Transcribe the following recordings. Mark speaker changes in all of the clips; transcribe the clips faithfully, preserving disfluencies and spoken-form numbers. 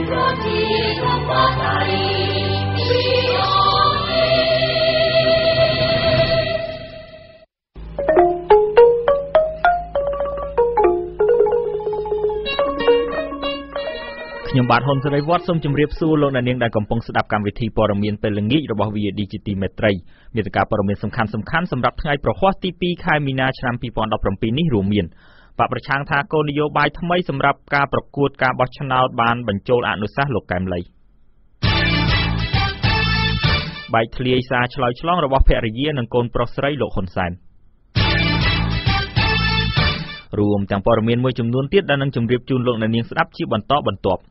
Speaker 1: ខ្ញុំបាទហ៊ុនសេរីវត្តសូមជម្រាបសួរលោកអ្នកនាងដែលកំពុងស្ដាប់កម្មវិធីព័ត៌មានពេលល្ងាចរបស់ V O D ជាទីមេត្រីមានការព័ត៌មានសំខាន់ៗសម្រាប់ថ្ងៃប្រហ័សទីពីរខែមីនាឆ្នាំពីរពាន់ដប់ប្រាំពីរនេះរួមមានបកប្រឆាំងថាគោលនយោបាយថ្មីសម្រាប់ការប្រកួតការបោះឆ្នោតបានបញ្ចូលអនុសាសន៍លោកកែមលីបែកធ្លាយសារឆ្លើយឆ្លងរបស់ភរិយានិងកូនប្រុសស្រីលោកហ៊ុនសែនរួមទាំងព័ត៌មានមួយចំនួនទៀតដែលនឹងជម្រាបជូនលោកអ្នកនាងស្ដាប់ជាបន្តបន្ទាប់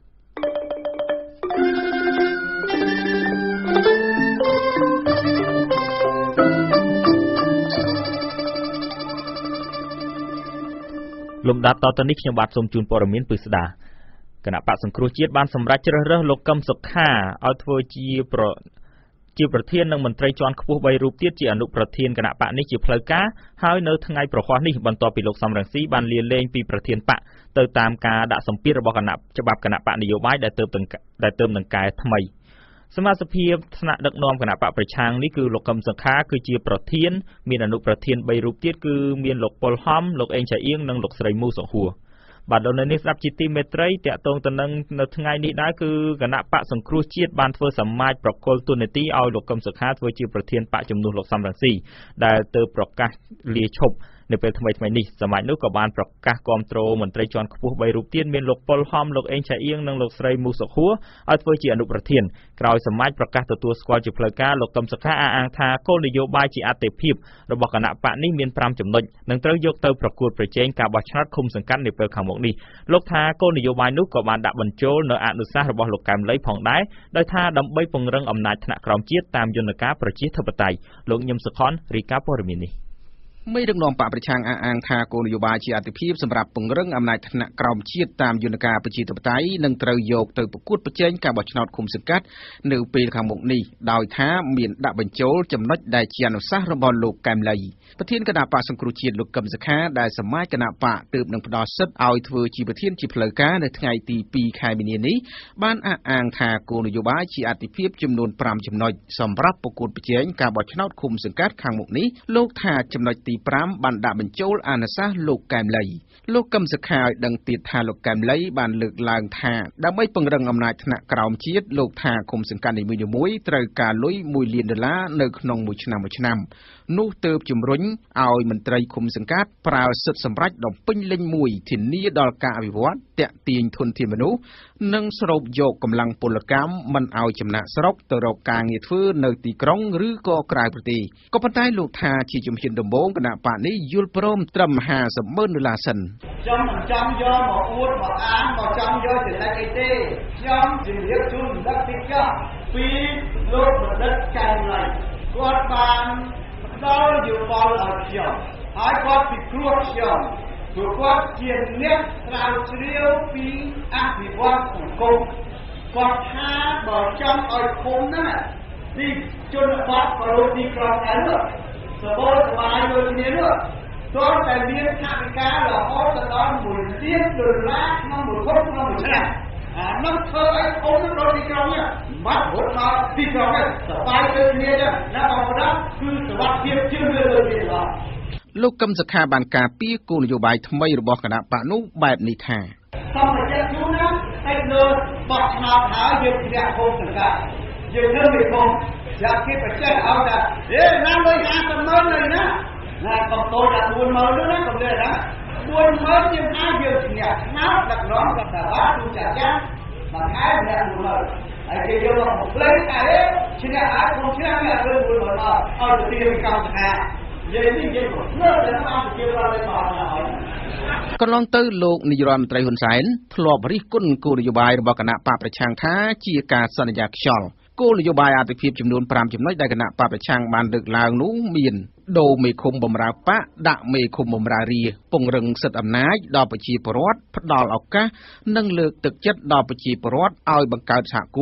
Speaker 1: លំដាប់តទៅនេះខ្ញុំបាទសូមជូនព័ត៌មានពិស្ដាគណៈបកសង្គ្រោះជាតិបានសម្រេចជ្រើសរើសលោកកឹមសុខាឲ្យធ្វើជាប្រជាប្រធាននិងមន្ត្រីជាន់ខ្ពស់បីរូបទៀតជាអនុប្រធានគណៈបកនេះជាផ្លូវការហើយនៅថ្ងៃប្រហ័សនេះបន្ទាប់ពីលោកសំរងស៊ីបានលាលែងពីប្រធានបកទៅតាមការដាក់សម្ពាធរបស់គណៈច្បាប់គណៈបកនយោបាយដែលទើបដែលទើបនឹងកែថ្មីសមាជិកភាពថ្នាក់ដឹកនាំគណៈបកប្រឆាំងនេះគឺលោកកឹមសុខាគឺជាប្រធានមានអនុប្រធានបីរូបទៀតគឺមានលោកប៉ុលហំលោកអេងឆៃអៀងនិងលោកស្រីមូសុហួរបាទលោកនៅនេះស្ដាប់ជាទីមេត្រីតាក់ទងទៅនឹងនៅថ្ងៃនេះដែរគឺគណៈបកសង្គ្រោះជាតិបានធ្វើសមាជប្រកុលទូនាទីឲ្យលោកកឹមសុខាធ្វើជាប្រធានបកជំនួសលោកសំរងស៊ីដែលទើបប្រកាសលាឈប់នៅពេលថ្មីថ្មីនេះសមាជនោះក៏បានប្រកាសគាំទ្រមន្ត្រីជាន់ខ្ពស់បីរូបទៀតមានលោកប៉ុលហំលោកអេងឆៃអៀងនិងលោកស្រីមូសុហួរឲ្យធ្វើជាអនុប្រធានក្រោយសមាជប្រកាសទទួលស្គាល់ជាផ្លូវការលោកកឹមសុខាអះអាងថាគោលនយោបាយជាអតិភិបរបស់គណៈបកនេះមានប្រាំចំណុចនឹងត្រូវយកទៅប្រកួតប្រជែងការបោះឆ្នោតឃុំសង្កាត់នាពេលខាងមុខនេះលោកថាគោលនយោបាយនោះក៏បានដាក់បញ្ចូលនៅអនុសាសន៍របស់លោកកែមលីផងដែរដោយថាដើម្បីពង្រឹងអំណាចថ្នាក់ក្រោមជាតិតាមយន្តការប្រជាធិបតេយ្យលោកញឹមសុខនរីកាព័ត៌មាននេះមេដឹកនាំបកប្រឆាំងអះអាងថាគោលនយោបាយជាអតិភិបសម្រាប់ពង្រឹងអំណាចថ្នាក់ក្រោមជាតិតាមយន្តការប្រជាធិបតេយ្យនឹងត្រូវយកទៅប្រកួតប្រជែងការបោះឆ្នោតឃុំសង្កាត់នៅពេលខាងមុខនេះដោយថាមានដាក់បញ្ចូលចំណុចដែលជាអនុសាសន៍របស់លោកកែមលីប្រធានគណៈបកសង្គ្រោះជាតិលោកកឹមសុខាដែលសមាជគណៈបកទើបនឹងផ្ដល់សិទ្ធិឲ្យធ្វើជាប្រធានជាផ្លូវការនៅថ្ងៃទីពីរខែមីនានេះបានអះអាងថាគោលនយោបាយជាអតិភិបចំនួនប្រាំចំណុចសម្រាប់ប្រកួតប្រជែងការបោះឆ្នោតឃុំសង្កាត់ខាងមុខនេះលោកថាចំណុចទីប្រាំបានដាក់បញ្ចូលអនុសាសន៍លោកកែមលីលោកកឹមសុខាឲ្យដឹងទៀតថាលោកកែមលីបានលើកឡើងថាដើម្បីពង្រឹងអំណាចថ្នាក់ក្រោមជាតិលោកថាឃុំសង្កាត់នីមួយៗត្រូវការលុយមួយលានដុល្លារនៅក្នុងមួយឆ្នាំមួយឆ្នាំនោះទើបជំរុញឲ្យមន្ត្រីឃុំសង្កាត់ប្រើសិទ្ធិសម្រេចដ៏ពេញលេញមួយធានាដល់ការអភិវឌ្ឍតាក់ទាញធនធានមនុស្សនិងស្រូបយកកម្លាំងពលកម្មមិនឲ្យចំណាក់ស្រុកទៅរកការងារធ្វើនៅទីក្រុងឬក៏ក្រៅប្រទេសក៏ប៉ុន្តែលោកថាជាជំហានដំបូងគណៈបកនេះយល់ព្រមត្រឹមห้าสิบម៉ឺនដុល្លារសិន
Speaker 2: ខ្ញុំមិនចង់យកមកអួតមកអានមកចង់យកចំណេញអីទេខ្ញុំជំរាបជូនបណ្ឌិតទីចុះពីលោកបណ្ឌិតកែមលីគាត់បានដល់យោបល់ឲ្យខ្ញុំហើយគាត់ពិគ្រោះខ្ញុំព្រោះគាត់ជាអ្នកស្រាវជ្រាវពីអភិវឌ្ឍសង្គមគាត់ថាបើចង់ឲ្យឃុំណាទីជនបទប្រលទីក្រុងដែរនោះសបោសបាយដូចគ្នានោះទាល់តែមានថវិការហូតដល់មួយលានដុល្លារក្នុងមួយឃុំក្នុងមួយឆ្នាំអានោះធ្វើឲ្យឃុំដល់ទីក្រុងនេះបាត់រត់ដល់ទីក្រុងនេះសបាយដូចគ្នាចឹងណាបងប្អូនគឺសុខភាពជឿលើដូចគ្នាបាទ
Speaker 1: លោកកឹមសុខាបានការពារគោលនយោបាយថ្មីរបស់គណៈបកនោះបែបនេះថា
Speaker 2: សូមបញ្ជាក់ជូនណាឯលើបោះឆ្នោតហើយយើងជ្រះឃុំសង្កាត់យើងនៅមិនឃុំយ៉ាគេបញ្ជាក់ឲ្យថាហេណាលុយห้าสิบម៉ឺនเลยណាណាកំតូចដល់បួនម៉ឺននោះណាកំលេណាបួនម៉ឺនជាងអាចយើងជ្រះឆ្នោតដឹកនាំរដ្ឋបាលទូចាស់ចាស់មួយខែម្នាក់បួនម៉ឺនហើយគេយកមកផ្លេចតែឈ្នះអាចគុំឈ្នះអ្នកលើបួនម៉ឺនមកឲ្យទៅទីកម្មសខានិយាយនេះនិយាយមកលើតែតាមជារដ្ឋលេខមកហើ
Speaker 1: យកន្លងទៅលោកនាយរដ្ឋមន្ត្រីហ៊ុនសែនធ្លាប់រិះគន់គោលនយោបាយរបស់គណៈបកប្រឆាំងថាជាការសន្យាខ្យល់គោលនយោបាយអតិភិបចំនួនប្រាំចំណុចដែលគណៈបកប្រឆាំងបានលើកឡើងនោះមានដូរមេឃុំបំរើបកដាក់មេឃុំបំរើរាពង្រឹងសិទ្ធិអំណាចដល់ប្រជាពលរដ្ឋផ្ដល់ឱកាសនិងលើកទឹកចិត្តដល់ប្រជាពលរដ្ឋឲ្យបង្កើតសហគមន៍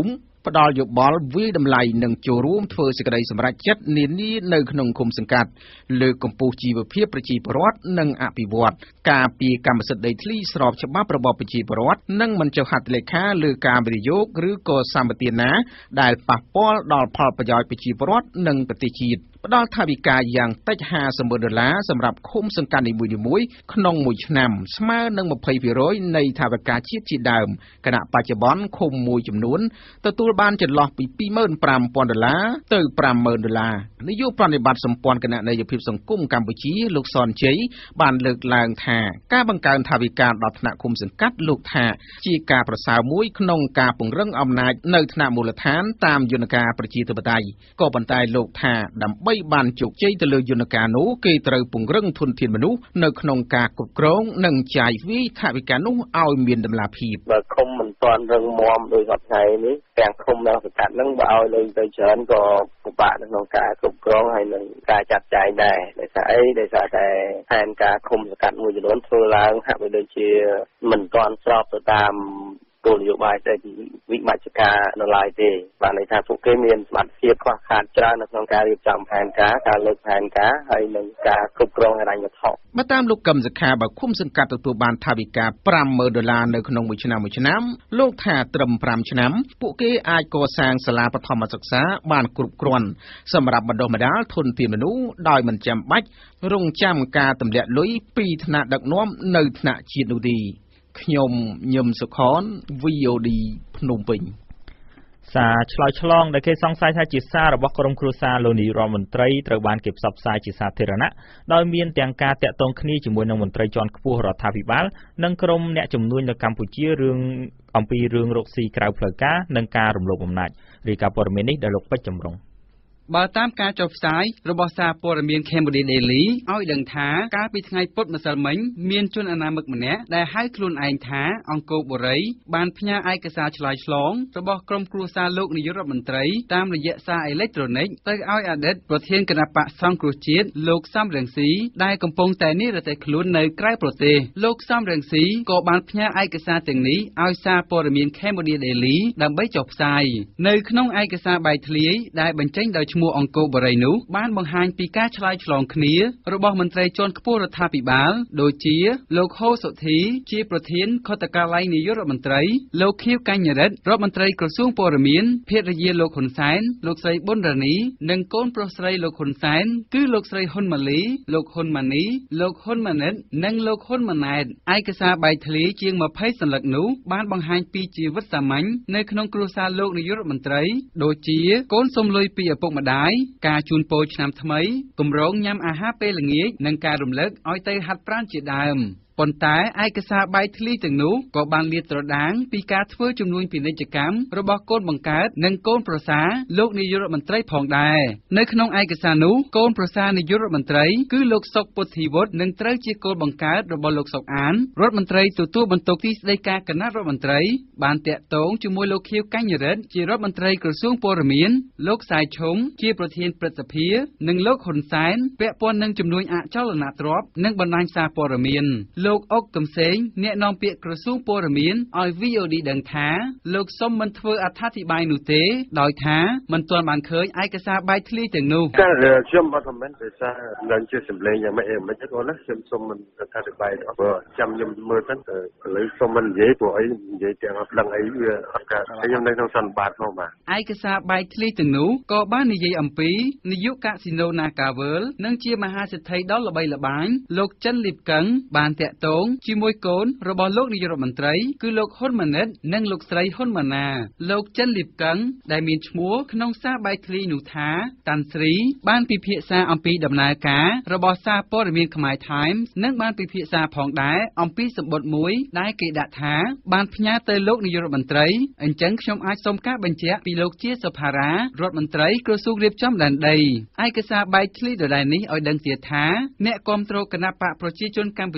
Speaker 3: ផ្ដល់យោបល់វិតម្លៃនិងចូលរួមធ្វើសេចក្តីសម្រេចចិត្តនានានៅក្នុងឃុំសង្កាត់លើកកម្ពស់ជីវភាពប្រជាពលរដ្ឋនិងអភិវឌ្ឍការពីកម្មសិទ្ធិដីធ្លីស្របច្បាប់របស់ប្រជាពលរដ្ឋនិងមិនចុះហត្ថលេខាលើការវិនិយោគឬក៏សម្បទានណាដែលប៉ះពាល់ដល់ផលប្រយោជន៍ប្រជាពលរដ្ឋនិងប្រទេសជាតិផ្ដល់ថវិកាយ៉ាងតិចห้าสิบម៉ឺនដុល្លារសម្រាប់ឃុំសង្កាត់នីមួយៗក្នុងមួយឆ្នាំស្មើនឹងยี่สิบเปอร์เซ็นต์នៃថវិកាជាតិជាដើមគណៈបច្ចុប្បន្នឃុំមួយចំនួនទទួលបានចន្លោះពីยี่สิบห้าพันដុល្លារទៅห้าหมื่นដុល្លារនាយកប្រតិបត្តិសម្ព័ន្ធគណៈនយោបាយសង្គមកម្ពុជាលោកសនជ័យបានលើកឡើងថាការបង្កើនថវិកាដល់ថ្នាក់ឃុំសង្កាត់លោកថាជាការប្រសើរមួយក្នុងការពង្រឹងអំណាចនៅថ្នាក់មូលដ្ឋានតាមយន្តការប្រជាធិបតេយ្យក៏ប៉ុន្តែលោកថាដើម្បីបានជោគជ័យទៅលើយន្តការនោះគេត្រូវពង្រឹងធនធានមនុស្សនៅក្នុងការគ្រប់គ្រងនិងចាយវាយថវិកានោះឲ្យមានតម្លាភាព
Speaker 4: បើឃុំមិនទាន់រឹងមាំដោយសពថ្ងៃនេះទាំងឃុំនិងសង្កាត់នឹងបើឲ្យលេងទៅច្រើនក៏ពិបាកក្នុងការគ្រប់គ្រងហើយនឹងការចាត់ចែងដែរដោយសារអីដោយសារតែផែនការឃុំសង្កាត់មួយចំនួនធ្វើឡើងហាក់បីដូចជាមិនទាន់ស្របទៅតាមគោលនយោបាយតែវិមជ្ឈការនៅឡើយទេបានន័យថាពួកគេមានសមត្ថភាពខ្វះខាតច្រើននៅក្នុងការរៀបចំផែនការការលើកផែនការហើយនិងការគ្រប់គ្រងហិរញ្ញវត្ថុ
Speaker 3: បើតាមលោកកឹមសុខាបើឃុំសង្កាត់ទទួលបានថវិកាห้าหมื่นដុល្លារនៅក្នុងមួយឆ្នាំមួយឆ្នាំលោកថាត្រឹមห้าឆ្នាំពួកគេអាចកសាងសាលាបឋមសិក្សាបានគ្រប់គ្រាន់សម្រាប់បណ្ដុះបណ្ដាលធនធានមនុស្សដោយមិនចាំបាច់រងចាំការទម្លាក់លុយពីថ្នាក់ដឹកនាំនៅថ្នាក់ជាតិនោះទេខ្ញុំញឹមសុខន V O D ភ្នំពេញ
Speaker 1: សារឆ្លើយឆ្លងដែលគេសង្ស័យថាជាសាររបស់ក្រុមគ្រួសារលោកនាយរដ្ឋមន្ត្រីត្រូវបានគេផ្សព្វផ្សាយជាសាធារណៈដោយមានទាំងការតាក់ទងគ្នាជាមួយនឹងមន្ត្រីជាន់ខ្ពស់រដ្ឋាភិបាលនិងក្រុមអ្នកជំនួញនៅកម្ពុជារឿងអំពីរឿងរកស៊ីក្រៅផ្លូវការនិងការរំលោភអំណាចរាយការណ៍ព័ត៌មាននេះដោយលោកពេជ្រចម្រុង
Speaker 5: បើតាមការចុះផ្សាយរបស់សារព័ត៌មាន Cambodia Daily ឲ្យដឹងថាកាលពីថ្ងៃពុធម្សិលមិញមានជនអនាមិកម្នាក់ដែលហៅខ្លួនឯងថាអង្គរបូរីបានផ្ញើឯកសារឆ្លើយឆ្លងរបស់ក្រុមគ្រួសារលោកនាយករដ្ឋមន្ត្រីតាមរយៈសារអេឡិចត្រូនិកទៅឲ្យអតីតប្រធានគណៈបកសង្គ្រោះជាតិលោកសំរងស៊ីដែលកំពុងតែនិរទេសខ្លួននៅក្រៅប្រទេសលោកសំរងស៊ីក៏បានផ្ញើឯកសារទាំងនេះឲ្យសារព័ត៌មាន Cambodia Daily ដើម្បីចុះផ្សាយនៅក្នុងឯកសារបែកធ្លាយដែលបញ្ចេញដោយឈ្មោះអង្គរបូរីនោះបានបង្ហាញពីការឆ្លើយឆ្លងគ្នារបស់មន្ត្រីជាន់ខ្ពស់រដ្ឋាភិបាលដូចជាលោកហូសុធីជាប្រធានខុទ្ទកាល័យនាយករដ្ឋមន្ត្រីលោកខៀវកញ្ញរិទ្ធរដ្ឋមន្ត្រីក្រសួងព័ត៌មានភរិយាលោកហ៊ុនសែនលោកស្រីប៊ុនរ៉ានីនិងកូនប្រុសស្រីលោកហ៊ុនសែនគឺលោកស្រីហ៊ុនម៉ាលីលោកហ៊ុនម៉ានីលោកហ៊ុនម៉ាណិតនិងលោកហ៊ុនម៉ាណែតឯកសារបែកធ្លាយជាងยี่สิบសន្លឹកនោះបានបង្ហាញពីជីវិតសាមញ្ញនៅក្នុងគ្រួសារលោកនាយករដ្ឋមន្ត្រីដូចជាកូនសុំលុយពីឪពុកម្ដាយការជូនពរឆ្នាំថ្មីគម្រោងញ៉ាំអាហារពេលល្ងាចនិងការរំលឹកឲ្យទៅហាត់ប្រាណជាដើមប៉ុន្តែឯកសារបែកធ្លាយទាំងនោះក៏បានលាតត្រដាងពីការធ្វើជំនួញពាណិជ្ជកម្មរបស់កូនបង្កើតនិងកូនប្រសារលោកនាយករដ្ឋមន្ត្រីផងដែរនៅក្នុងឯកសារនោះកូនប្រសារនាយករដ្ឋមន្ត្រីគឺលោកសុកពុទ្ធីវុឌ្ឍនឹងត្រូវជាកូនបង្កើតរបស់លោកសុកអានរដ្ឋមន្ត្រីទទួលបន្ទុកទីស្តីការគណៈរដ្ឋមន្ត្រីបានតាក់ទងជាមួយលោកខៀវកញ្ញរិទ្ធជារដ្ឋមន្ត្រីក្រសួងព័ត៌មានលោកសាយឈុំជាប្រធានព្រឹទ្ធសភានិងលោកហ៊ុនសែនពាក់ព័ន្ធនឹងជំនួញអចលនទ្រព្យនិងបណ្ដាញសារព័ត៌មានលោកអុកកំសែងអ្នកនាំពាក្យក្រសួងព័ត៌មានឲ្យ V O D ដឹងថាលោកសុំមិនធ្វើអត្ថាធិប្បាយនោះទេដោយថាមិនទាន់បានឃើញឯកសារបែកធ្លាយទាំងនោះ
Speaker 4: ការខ្ញុំអត់ខមមិនដោយសារឡើងជាសម្លេងយ៉ាងម៉េចអីមិនទេគាត់ណាខ្ញុំសុំមិនអត្ថាធិប្បាយអត់ព្រោះចាំខ្ញុំមើលទៅឥឡូវសុំមិននិយាយព្រោះអីនិយាយទាំងអត់ដឹងអីវាអត់កើតខ្ញុំនៅក្នុងសន្និបាតផងបាទ
Speaker 5: ឯកសារបែកធ្លាយទាំងនោះក៏បាននិយាយអំពីនាយកកាស៊ីណូ Nagavel និងជាមហាសេដ្ឋីដ៏ល្បីល្បាញលោកចិនលីបកឹងបានតាក់ទងជាមួយកូនរបស់លោកនាយករដ្ឋមន្ត្រីគឺលោកហ៊ុនម៉ាណិតនិងលោកស្រីហ៊ុនម៉ាណាលោកចិនលីបកឹងដែលមានឈ្មោះក្នុងសារបែកធ្លាយនោះថាតាន់ស្រីបានពិភាក្សាអំពីដំណើរការរបស់សារព័ត៌មានខ្មែរ Times និងបានពិភាក្សាផងដែរអំពីសម្បត្តិមួយដែលគេដាក់ថាបានផ្ញើទៅលោកនាយករដ្ឋមន្ត្រីអញ្ចឹងខ្ញុំអាចសុំការបញ្ជាក់ពីលោកជាសុផារ៉ារដ្ឋមន្ត្រីក្រសួងរៀបចំដែនដីឯកសារបែកធ្លាយដដែលនេះឲ្យដឹងទៀតថាអ្នកគាំទ្រគណបកប្រជាជនកម្ពុជា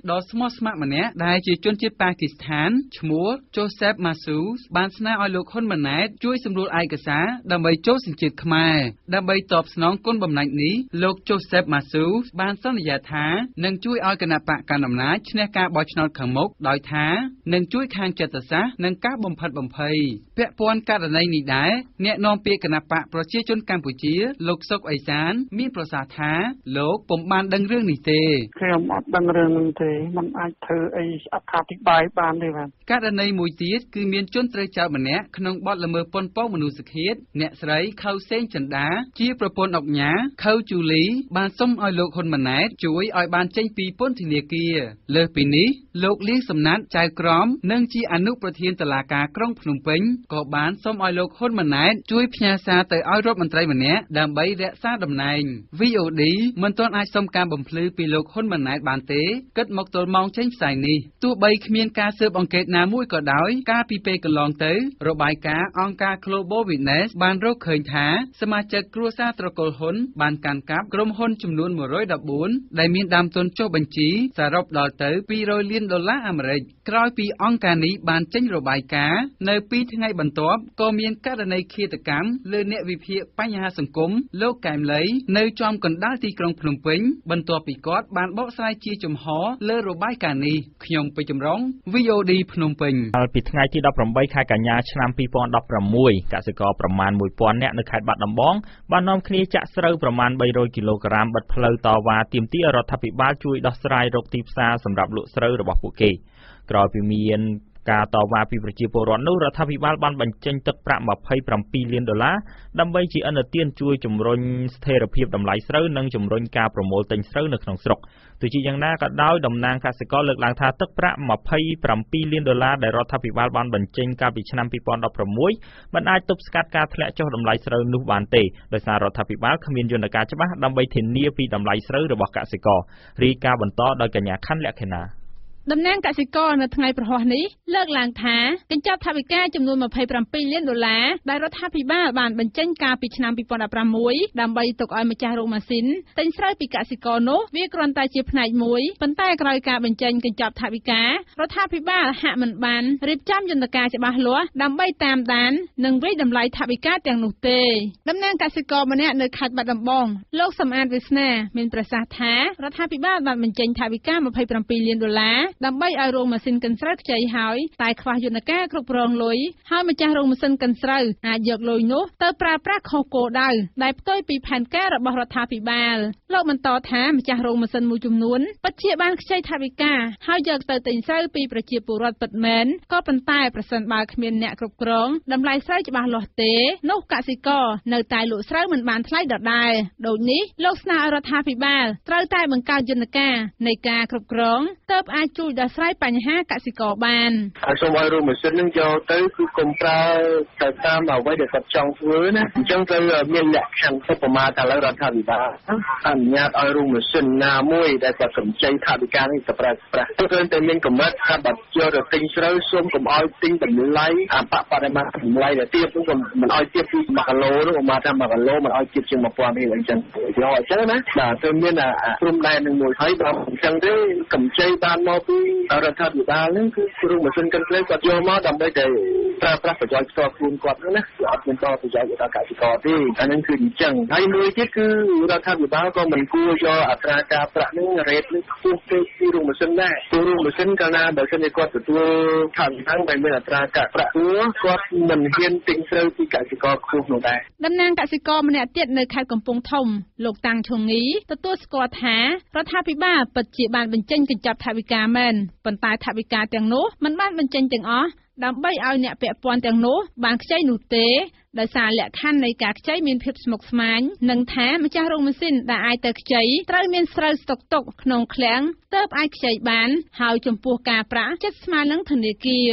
Speaker 5: ដ៏ស្មោះស្ម័គ្រម្នាក់ដែលជាជនជាតិប៉ាគីស្ថានឈ្មោះ Joseph Masus បានស្នើឲ្យលោកហ៊ុនម៉ាណែតជួយសម្រួលឯកសារដើម្បីចូលសញ្ជាតិខ្មែរដើម្បីតបស្នងគុណបំណាច់នេះលោក Joseph Masus បានសន្យាថានឹងជួយឲ្យគណៈបកកណ្ដាលអំណាចឈ្នះការបោះឆ្នោតខាងមុខដោយថានឹងជួយខាងចិត្តសាស្ត្រនិងការបំផិតបំភ័យពាក់ព័ន្ធករណីនេះដែរអ្នកនាំពាក្យគណៈបកប្រជាជនកម្ពុជាលោកសុកអេសានមានប្រសាសន៍ថាលោកពុំបានដឹងរឿងនេះទេ
Speaker 6: ខ្ញុំអត់ដឹងរឿងនេះទេមិនអាចធ្វើអីអត្ថាធិប្បាយបានទេបាទ
Speaker 5: ករណីមួយទៀតគឺមានជនត្រូវចោទម្នាក់ក្នុងបទល្មើសប៉ុនប៉ងមនុស្សឃាតអ្នកស្រីខៅសេងចិន្តាជាប្រពន្ធអុកញ៉ាខៅជូលីបានសុំឲ្យលោកហ៊ុនម៉ាណែតជួយឲ្យបានចេញពីពន្ធនាគារលើសពីនេះលោកលៀងសំណាត់ចៅក្រមនិងជាអនុប្រធានតុលាការក្រុងភ្នំពេញក៏បានសុំឲ្យលោកហ៊ុនម៉ាណែតជួយផ្ញើសារទៅឲ្យរដ្ឋមន្ត្រីម្នាក់ដើម្បីរក្សាតំណែង វី អូ ឌី មិនទាន់អាចសុំការបំភ្លឺពីលោកហ៊ុនម៉ាណែតបានទេគិតមកទល់ម៉ោងចេញផ្សាយនេះទោះបីគ្មានការស៊ើបអង្កេតណាមួយក៏ដោយកាលពីពេលកន្លងទៅរបាយការណ៍អង្គការ Global Witness បានរកឃើញថាសមាជិកគ្រួសារត្រកូលហ៊ុនបានកាន់កាប់ក្រុមហ៊ុនចំនួនមួយរយដប់បួនដែលមានដើមទុនចុះបញ្ជីសរុបដល់ទៅពីរយលានដុល្លារអាមេរិកក្រោយពីអង្គការនេះបានចេញរបាយការណ៍នៅពីថ្ងៃបន្ទាប់ក៏មានករណីឃាតកម្មលើអ្នកវិភាគបញ្ហាសង្គមលោកកែមលីនៅចំកណ្ដាលទីក្រុងភ្នំពេញបន្ទាប់ពីគាត់បានបកស្រាយជាចំហលើរបាយការណ៍នេះខ្ញុំពេជ្រចម្រុង វី អូ ឌី ភ្នំពេញ
Speaker 1: កាលពីថ្ងៃទីដប់ប្រាំបីខែកញ្ញាឆ្នាំពីរពាន់ដប់ប្រាំមួយកសិករប្រមាណមួយពាន់នាក់នៅខេត្តបាត់ដំបងបាននាំគ្នាចាក់ស្រូវប្រមាណបីរយគីឡូក្រាមបិទផ្លូវតវ៉ាទាមទាររដ្ឋាភិបាលជួយដោះស្រាយរកទីផ្សារសម្រាប់លក់ស្រូវរបស់ពួកគេក្រោយពីមានការតវ៉ាពីប្រជាពលរដ្ឋនោះរដ្ឋាភិបាលបានបញ្ចេញទឹកប្រាក់ម្ភៃប្រាំពីរលានដុល្លារដើម្បីជាឥណទានជួយជំរុញស្ថិរភាពតម្លៃស្រូវនិងជំរុញការប្រមូលទិញស្រូវនៅក្នុងស្រុកទោះជាយ៉ាងណាក៏ដោយតំណាងកសិករលើកឡើងថាទឹកប្រាក់ម្ភៃប្រាំពីរលានដុល្លារដែលរដ្ឋាភិបាលបានបញ្ចេញកាលពីឆ្នាំពីរពាន់ដប់ប្រាំមួយមិនអាចទប់ស្កាត់ការធ្លាក់ចុះតម្លៃស្រូវនោះបានទេដោយសាររដ្ឋាភិបាលគ្មានយន្តការច្បាស់ដើម្បីធានាពីតម្លៃស្រូវរបស់កសិកររីកាបន្តដោយកញ្ញាខណ្ឌលក្ខិណា
Speaker 7: តំណាងកសិករនៅថ្ងៃប្រហ័សនេះលើកឡើងថាកញ្ចប់ថវិកាចំនួនម្ភៃប្រាំពីរលានដុល្លារដែលរដ្ឋាភិបាលបានបញ្ចេញកាលពីឆ្នាំពីរពាន់ដប់ប្រាំមួយដើម្បីទុកឲ្យម្ចាស់រោងម៉ាស៊ីនទិញស្រូវពីកសិករនោះវាគ្រាន់តែជាផ្នែកមួយប៉ុន្តែក្រោយការបញ្ចេញកញ្ចប់ថវិការដ្ឋាភិបាលហាក់មិនបានរៀបចំយន្តការច្បាស់លាស់ដើម្បីតាមដាននិងវិយតម្លៃថវិកាទាំងនោះទេតំណាងកសិករម្នាក់នៅខេត្តបាត់ដំបងលោកសំអាតវាសនាមានប្រសាសន៍ថារដ្ឋាភិបាលបានបញ្ចេញថវិកាម្ភៃប្រាំពីរលានដុល្លារដើម្បីឲ្យរោងម៉ាស៊ីនកិនស្រូវខ្ចីហើយតែខ្វះយន្តការគ្រប់គ្រងលុយហើយម្ចាស់រោងម៉ាស៊ីនកិនស្រូវអាចយកលុយនោះទៅប្រើប្រាស់ខុសគោលដៅដែលផ្ទុយពីផែនការរបស់រដ្ឋាភិបាលលោកបន្តថាម្ចាស់រោងម៉ាស៊ីនមួយចំនួនពិតជាបានខ្ចីថវិកាហើយយកទៅទិញស្រូវពីប្រជាពលរដ្ឋពិតមែនក៏ប៉ុន្តែប្រសិនបើគ្មានអ្នកគ្រប់គ្រងតម្លៃស្រូវច្បាស់លាស់ទេនោះកសិករនៅតែលក់ស្រូវមិនបានថ្លៃដដែលដូចនេះលោកស្នើឲ្យរដ្ឋាភិបាលត្រូវតែបង្កើតយន្តការនៃការគ្រប់គ្រងទើបអាចជួយដោះស្រាយបញ្ហាកសិករបាន
Speaker 4: ហើយសូមឲ្យរោងម៉ាស៊ីននឹងយកទៅគឺកុំប្រើទៅតាមអ្វីដែលគាត់ចង់ធ្វើណាអញ្ចឹងត្រូវមានលក្ខខណ្ឌសុខមាតែលើរដ្ឋាភិបាលអនុញ្ញាតឲ្យរោងម៉ាស៊ីនណាមួយដែលគាត់កម្ចីថវិកានេះទៅប្រើប្រាស់ទោះតែមានកម្រិតថាបើយកទៅទិញស្រូវសូមកុំឲ្យទិញតម្លៃអបបរិមាណតម្លៃដែលទាបនោះមិនឲ្យទាបពីមួយគីឡូនោះប្រហែលថាមួយគីឡូមិនឲ្យទាបជាងmột nghìnរៀលអញ្ចឹងយកអញ្ចឹងណាបាទត្រូវមានព្រំដែននឹងមួយហើយបើអញ្ចឹងទេកម្ចីបានមកពីរដ្ឋាភិបាលហ្នឹងគឺរោងម៉ាស៊ីនកិនស្រូវគាត់យកមកដើម្បីតែប្រើប្រាស់ប្រយោជន៍ផ្ទាល់ខ្លួនគាត់ហ្នឹងណាគឺអត់មានតប្រយោជន៍ដល់កសិករទេអាហ្នឹងគឺអញ្ចឹងហើយមួយទៀតគឺរដ្ឋាភិបាលក៏មិនគួរយកអត្រាការប្រាក់ហ្នឹងរ៉េតនេះខ្ពស់ពេកពីរោងម៉ាស៊ីនដែរព្រោះរោងម៉ាស៊ីនកាលណាបើសិនជាគាត់ទទួលថវិកាតែមានអត្រាការប្រាក់ខ្ពស់គាត់មិនហ៊ានទិញស្រូវពីកសិករខ្ពស់នោះដែរ
Speaker 7: តំណាងកសិករម្នាក់ទៀតនៅខេត្តកំពង់ធំលោកតាំងឈងីទទួលស្គាល់ថារដ្ឋាភិបាលពិតជាបានបញ្ចេញកញ្ចប់ថវិកាមែនប៉ុន្តែថវិកាទាំងនោះមិនបានបញ្ចេញទាំងអស់ដើម្បីឲ្យអ្នកពាក់ព័ន្ធទាំងនោះបានខ្ចីនោះទេដោយសារលក្ខខណ្ឌនៃការខ្ចីមានភាពស្មុគស្មាញនិងថាម្ចាស់រោងម៉ាស៊ីនដែលអាចទៅខ្ចីត្រូវមានស្រូវស្តុកទុកក្នុងឃ្លាំងទើបអាចខ្ចីបានហើយចំពោះការប្រាក់ចិត្តស្មើនឹងធនាគារ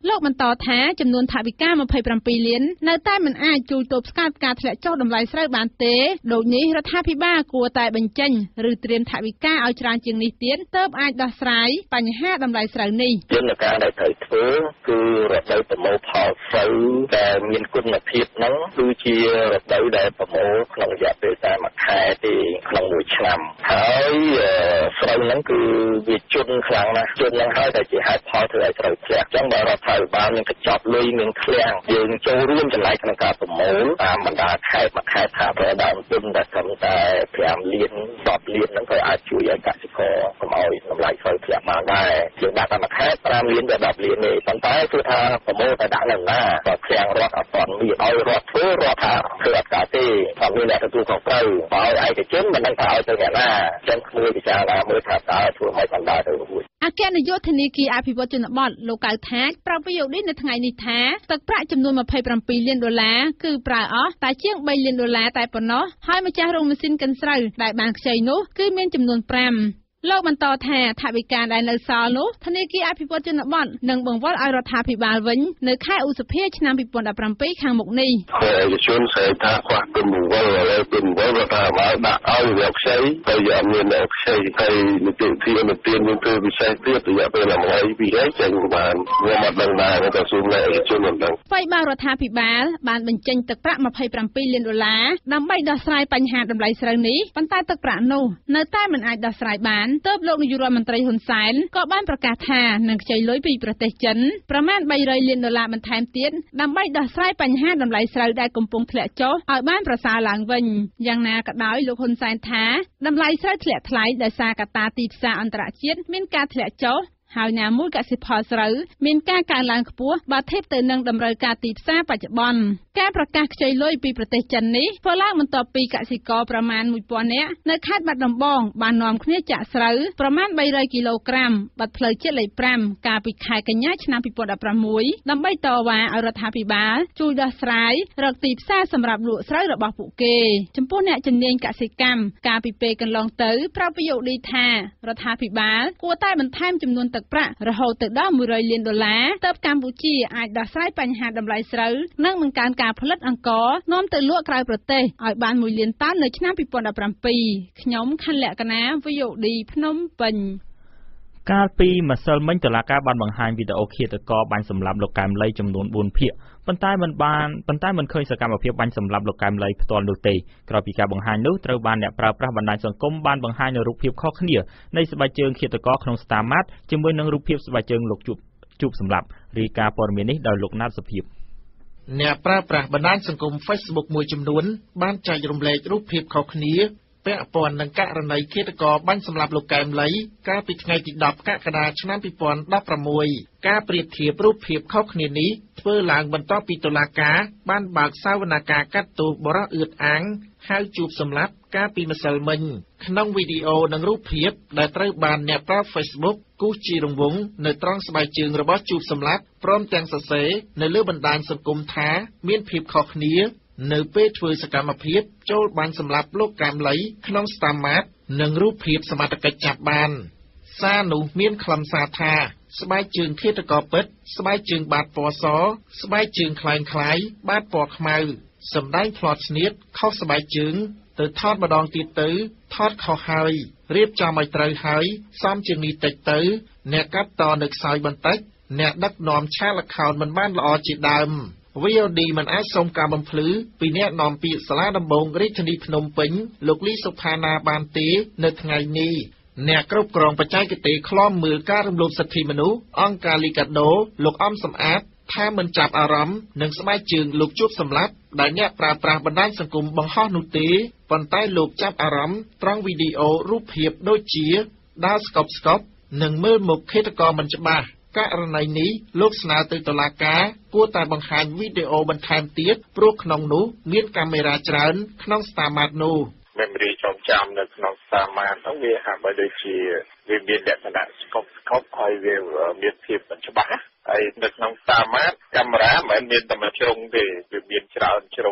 Speaker 7: លោកបន្តថាចំនួនថវិកាยี่สิบเจ็ดលាននៅតែមិនអាចជួយទប់ស្កាត់ការធ្លាក់ចុះតម្លៃស្រូវបានទេដូចនេះរដ្ឋាភិបាលគួរតែបញ្ចេញឬត្រៀមថវិកាឲ្យច្រើនជាងនេះទៀតទើបអាចដោះស្រាយបញ្ហាតម្លៃស្រូវនេះ
Speaker 4: យន្តការដែលត្រូវធ្វើគឺរដូវប្រមូលផលស្រូវដែលមានគុណភាពហ្នឹងគឺជារដូវដែលប្រមូលក្នុងរយៈពេលតែមួយខែទេក្នុងមួយឆ្នាំហើយស្រូវហ្នឹងគឺវាជន់ខ្លាំងណាស់ជន់ហ្នឹងហើយតែជាហេតុផលធ្វើឲ្យស្រូវធ្លាក់អញ្ចឹងបើរដ្ឋាភិបាលមានកញ្ចប់លុយមានឃ្លាំងយើងចូលរួមចំណែកក្នុងការប្រមូលតាមបណ្ដាខេត្តមួយខេត្តថាប្រដើមទុនតែត្រឹមតែប្រាំលានដប់លានហ្នឹងក៏អាចជួយឲ្យកសិករកុំឲ្យតម្លៃស្រូវធ្លាក់បានដែរយើងដាក់តាមមួយខេត្តប្រាំលានទៅដប់លានទេប៉ុន្តែគឺថាប្រមូលតែដាក់នៅណាក៏ឃ្លាំងរដ្ឋអត់ទាន់មានឲ្យរដ្ឋធ្វើរដ្ឋថាធ្វើអត់កើតទេអត់មានអ្នកទទួលខុសត្រូវបើឲ្យឯកជនមិនដឹងថាឲ្យទៅអ្នកណាចឹងគួរពិចារណាមើលថាតើធ្វើមិនបានដែរទៅរួច
Speaker 7: អគ្គនាយកធនាគារអភិវឌ្ឍជនបទលោកកៅថាចប្រាប់វីអូឌីនៅថ្ងៃនេះថាទឹកប្រាក់ចំនួនยี่สิบเจ็ดលានដុល្លារគឺប្រើអស់តែជាង三លានដុល្លារតែប៉ុណ្ណោះហើយម្ចាស់រោងម៉ាស៊ីនកិនស្រូវដែលបានខ្ចីនោះគឺមានចំនួនfiveលោកបន្តថាថវិកាដែលនៅសល់នោះធនាគារអភិវឌ្ឍជនបទនឹងបង្វិលឲ្យរដ្ឋាភិបាលវិញនៅខែឧសភាឆ្នាំยี่สิบเจ็ดខាងមុខនេះ
Speaker 4: ឯកជនស្រីថាខ្វះទុនបង្វិលឥឡូវទុនបង្វិលរដ្ឋាភិបាលដាក់ឲ្យវាខ្ចីទៅយកមានអ្នកខ្ចីហើយនីតិវិធីអនុទានមានធ្វើពិសេសទៀតរយៈពេលមួយថ្ងៃពីរថ្ងៃចេញបានខ្ញុំអត់ដឹងដែរតែសូមឯកជនមិនដឹង
Speaker 7: អ្វីបើរដ្ឋាភិបាលបានបញ្ចេញទឹកប្រាក់ยี่สิบเจ็ดលានដុល្លារដើម្បីដោះស្រាយបញ្ហាតម្លៃស្រូវនេះប៉ុន្តែទឹកប្រាក់នោះនៅតែមិនអាចដោះស្រាយបានទើបលោកនាយករដ្ឋមន្ត្រីហ៊ុនសែនក៏បានប្រកាសថានឹងខ្ចីលុយពីប្រទេសចិនប្រមាណ三百លានដុល្លារបន្ថែមទៀតដើម្បីដោះស្រាយបញ្ហាតម្លៃស្រូវដែលកំពុងធ្លាក់ចុះឲ្យបានប្រសើរឡើងវិញយ៉ាងណាក៏ដោយលោកហ៊ុនសែនថាតម្លៃស្រូវធ្លាក់ថ្លៃដោយសារកត្តាទីផ្សារអន្តរជាតិមានការធ្លាក់ចុះហើយណាមួយកសិផលស្រូវមានការកើនឡើងខ្ពស់បើធៀបទៅនឹងតម្រូវការទីផ្សារបច្ចុប្បន្នការប្រកាសខ្ចីលុយពីប្រទេសចិននេះធ្វើឡើងបន្ទាប់ពីកសិករប្រមាណមួយពាន់នាក់នៅខេត្តបាត់ដំបងបាននាំគ្នាចាក់ស្រូវប្រមាណ三百គីឡូក្រាមបាត់ផ្លូវជាតិលេខfiveកាលពីខែកញ្ញាឆ្នាំยี่สิบสิบหกដើម្បីតវ៉ាឲ្យរដ្ឋាភិបាលជួយដោះស្រាយរកទីផ្សារសម្រាប់លក់ស្រូវរបស់ពួកគេចំពោះអ្នកជំនាញកសិកម្មកាលពីពេលកន្លងទៅប្រាប់វីអូឌីថារដ្ឋាភិបាលគួរតែបន្ថែមចំនួនទឹកប្រាក់រហូតទៅដល់មួយរយលានដុល្លារទើបកម្ពុជាអាចដោះស្រាយបញ្ហាតម្លៃស្រូវនិងបង្កើនការផលិតអង្ករនាំទៅលក់ក្រៅប្រទេសឲ្យបានមួយលានតោននៅឆ្នាំยี่สิบสิบเจ็ดខ្ញុំខណ្ឌលក្ខណា វី អូ ឌី ភ្នំពេញ
Speaker 1: កាលពីម្សិលមិញតុលាការបានបង្ហាញវីដេអូឃាតករបាញ់សម្លាប់លោកកែមលីចំនួនbốnភាគប៉ុន្តែមិនបានប៉ុន្តែមិនឃើញសកម្មភាពបាញ់សម្លាប់លោកកែមលីផ្ទាល់នោះទេក្រោយពីការបង្ហាញនោះត្រូវបានអ្នកប្រើប្រាស់បណ្ដាញសង្គមបានបង្ហាញនូវរូបភាពខុសគ្នានៃស្បែកជើងឃាតករក្នុងស្តាម៉ាតជាមួយនឹងរូបភាពស្បែកជើងលោកជួបជួបសម្លាប់រាយការណ៍ព័ត៌មាននេះដោយលោកណាត់សុភាព
Speaker 3: អ្នកប្រើប្រាស់បណ្ដាញសង្គម Facebook មួយចំនួនបានចែករំលែករូបភាពខុសគ្នាពាក់ព័ន្ធនឹងករណីឃាតករបាញ់សម្លាប់លោកកែមលីកាលពីថ្ងៃទីដប់កក្កដាឆ្នាំยี่สิบสิบหกការប្រៀបធៀបរូបភាពខុសគ្នានេះធ្វើឡើងបន្ទាប់ពីតុលាការបានបើកសវនកម្មកាត់ទោសបរិសុទ្ធអឿតអាងហៅជួបសម្លាប់កាលពីម្សិលមិញក្នុងវីដេអូនិងរូបភាពដែលត្រូវបានអ្នកប្រើ Facebook គូសជារង្វង់នៅត្រង់ស្បែកជើងរបស់ជួបសម្លាប់ព្រមទាំងសរសេរនៅលើបណ្ដាញសង្គមថាមានភាពខុសគ្នានៅពេលធ្វើសកម្មភាពចូលបាញ់សម្លាប់លោកកែមលីក្នុងស្តាម៉ាតនិងរូបភាពសមត្ថកិច្ចចាប់បានសារនោះមានខ្លឹមសារថាស្បែកជើងឃាតករពិតស្បែកជើងបាតពណ៌សស្បែកជើងคล้ายคล้ายបាតពណ៌ខ្មៅសម្ដែងផ្្លាត់ស្នៀតខុសស្បែកជើងទៅថតម្ដងទៀតទៅថតខុសហើយរៀបចំឲ្យត្រូវហើយសំជាងនេះតិចទៅអ្នកកាត់តនៅខ្សោយបន្តិចអ្នកដឹកនាំឆាល account មិនបានល្អជាដើមវី អូ ឌី មិនអាចសូមការបំភ្លឺពីអ្នកនាំពាក្យសាលាដំបងរាជធានីភ្នំពេញលោកលីសុផាណាបានទេនៅថ្ងៃនេះអ្នកគ្រប់គ្រងបច្ចេកទេសឃ្លាំមើលការរំលោភសិទ្ធិមនុស្សអង្គការលីកាដូលោកអំសំអាតថាមិនចាប់អារម្មណ៍នឹងស្បែកជើងលោកជួបសម្លាប់ដែលអ្នកប្រើប្រាស់បណ្ដាញសង្គមបង្ហោះនោះទេប៉ុន្តែលោកចាប់អារម្មណ៍ត្រង់វីដេអូរូបភាពដូចជាដើរស្កប់ស្កប់និងមើលមុខឃាតករមិនច្បាស់ករណីនេះលោកស្នើទៅតុលាការគួរតែបង្ហាញវីដេអូបន្ថែមទៀតព្រោះក្នុងនោះមានកាមេរ៉ាច្រើនក្នុងស្តាម៉ាតនោះ
Speaker 4: memory ចំចាំនៅក្នុងស្តាម៉ាតហ្នឹងវាហាក់បីដូចជាវាមានលក្ខណៈស្កប់ស្កប់ហើយវាមានភាពមិនច្បាស់ហើយនៅក្នុងស្តាម៉ាតកាមេរ៉ាមិនមែនមានតែមួយជ្រុងទេវាមានច្រើនជ្រុងអ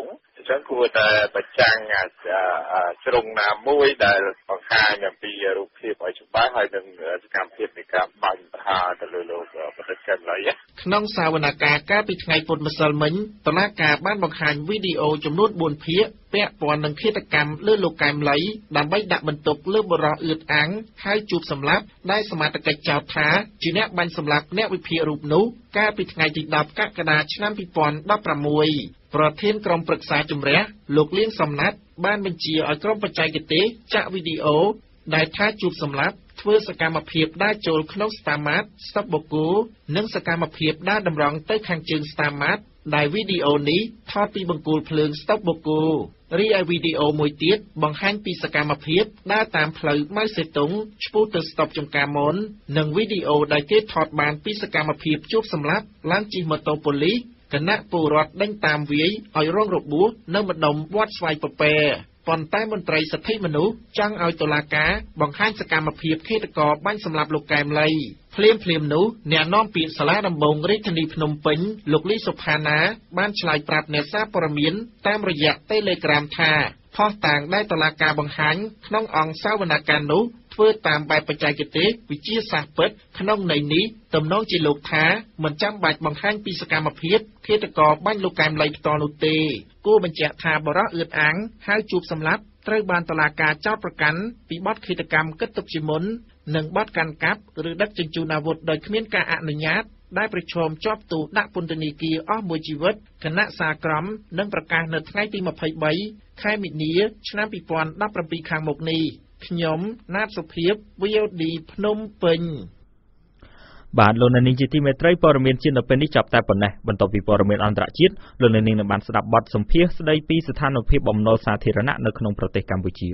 Speaker 8: ចឹងគួរតែបញ្ចាំងជ្រុងណាមួយដែលបង្ហាញអំពីរូបភាពឲ្យច្បាស់ហើយនឹងសកម្មភាពនៃការបាញ់ប្រហារទៅលើលោកប្រតិកម្មឡើយ
Speaker 3: ក្នុងសវនកម្មកាលពីថ្ងៃពុធម្សិលមិញតុលាការបានបង្ហាញវីដេអូចំនួនបួនភាគពាក់ព័ន្ធនឹងឃាតកម្មលើលោកកែមលីដើម្បីដាក់បន្ទុកលើបុរសអឿតអាំងហើយជួបសម្លាប់ដែលសមត្ថកិច្ចចោទថាជាអ្នកបាញ់សម្លាប់អ្នកវិភាគរូបនោះកាលពីថ្ងៃទីដប់កក្កដាឆ្នាំពីរពាន់ដប់ប្រាំមួយប្រធានក្រុមប្រឹក្សាជំរះលោកលៀងសំណាត់បានបញ្ជាឲ្យក្រុមបច្ចេកទេសចាក់វីដេអូដែលថាជួបសម្លាប់ធ្វើសកម្មភាពដើរចូលក្នុងស្តាម៉ាតស្តុបបូកូនិងសកម្មភាពដើរតម្រង់ទៅខាងជើងស្តាម៉ាតដែលវីដេអូនេះថតពីបង្គោលភ្លើងស្តុបបូកូរីឯវីដេអូមួយទៀតបង្ហាញពីសកម្មភាពដើរតាមផ្លូវម៉ៅសេតុងឆ្ពោះទៅស្តុបចំការមននិងវីដេអូដែលគេថតបានពីសកម្មភាពជួបសម្លាប់ឡើងជិះម៉ូតូប៉ូលីសគណៈពលរដ្ឋដេញតាមវាយឲ្យរងរបួសនៅម្ដុំវត្តស្វាយពពែប៉ុន្តែមន្ត្រីសិទ្ធិមនុស្សចង់ឲ្យតុលាការបង្ហាញសកម្មភាពឃាតករបាញ់សម្លាប់លោកកែមលីភ្លាមភ្លាមនោះអ្នកនាំពាក្យសាលាដំបងរាជធានីភ្នំពេញលោកលីសុផាណាបានឆ្លើយប្រាប់អ្នកសារព័ត៌មានតាមរយៈ Telegram ថាផុសតាងដែលតុលាការបង្ហាញក្នុងអង្គសវនកម្មនោះធ្វើតាមបែបបច្ចេកទេសវិទ្យាសាស្ត្រពិតក្នុងន័យនេះទំនងជាលោកថាមិនចាំបាច់បង្ហាញពីសកម្មភាពឃាតករបាញ់លោកកែមលីផ្ទាល់នោះទេគួរបញ្ជាក់ថាបរិសុទ្ធអឿតអាំងហើយជួបសម្លាប់ត្រូវបានតុលាការចោទប្រកាន់ពីបទឃាតកម្មគិតទុកជាមុននិងបទកាន់កាប់ឬដឹកជញ្ជូនអាវុធដោយគ្មានការអនុញ្ញាតដែលប្រឈមជាប់ទោសដាក់ពន្ធនាគារអស់មួយជីវិតគណៈសាក្រមនឹងប្រកាសនៅថ្ងៃទីម្ភៃបីខែមិនិនាឆ្នាំពីរពាន់ដប់ប្រាំពីរខាងមុខនេះខ្ញុំណាតសុភីប វី អូ ឌី ភ្នំពេញ
Speaker 1: បាទលោកនាងជាទីមេត្រីព័ត៌មានជាតិនៅពេលនេះចាប់តែប៉ុណ្ណេះបន្ទាប់ពីព័ត៌មានអន្តរជាតិលោកនាងនឹងបានស្ដាប់បទសម្ភាសន៍ស្ដីពីស្ថានភាពបំណុលសាធារណៈនៅក្នុងប្រទេសកម្ពុជា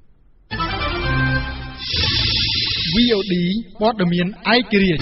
Speaker 9: វី អូ ឌី ព័ត៌មានឯករាជ្យ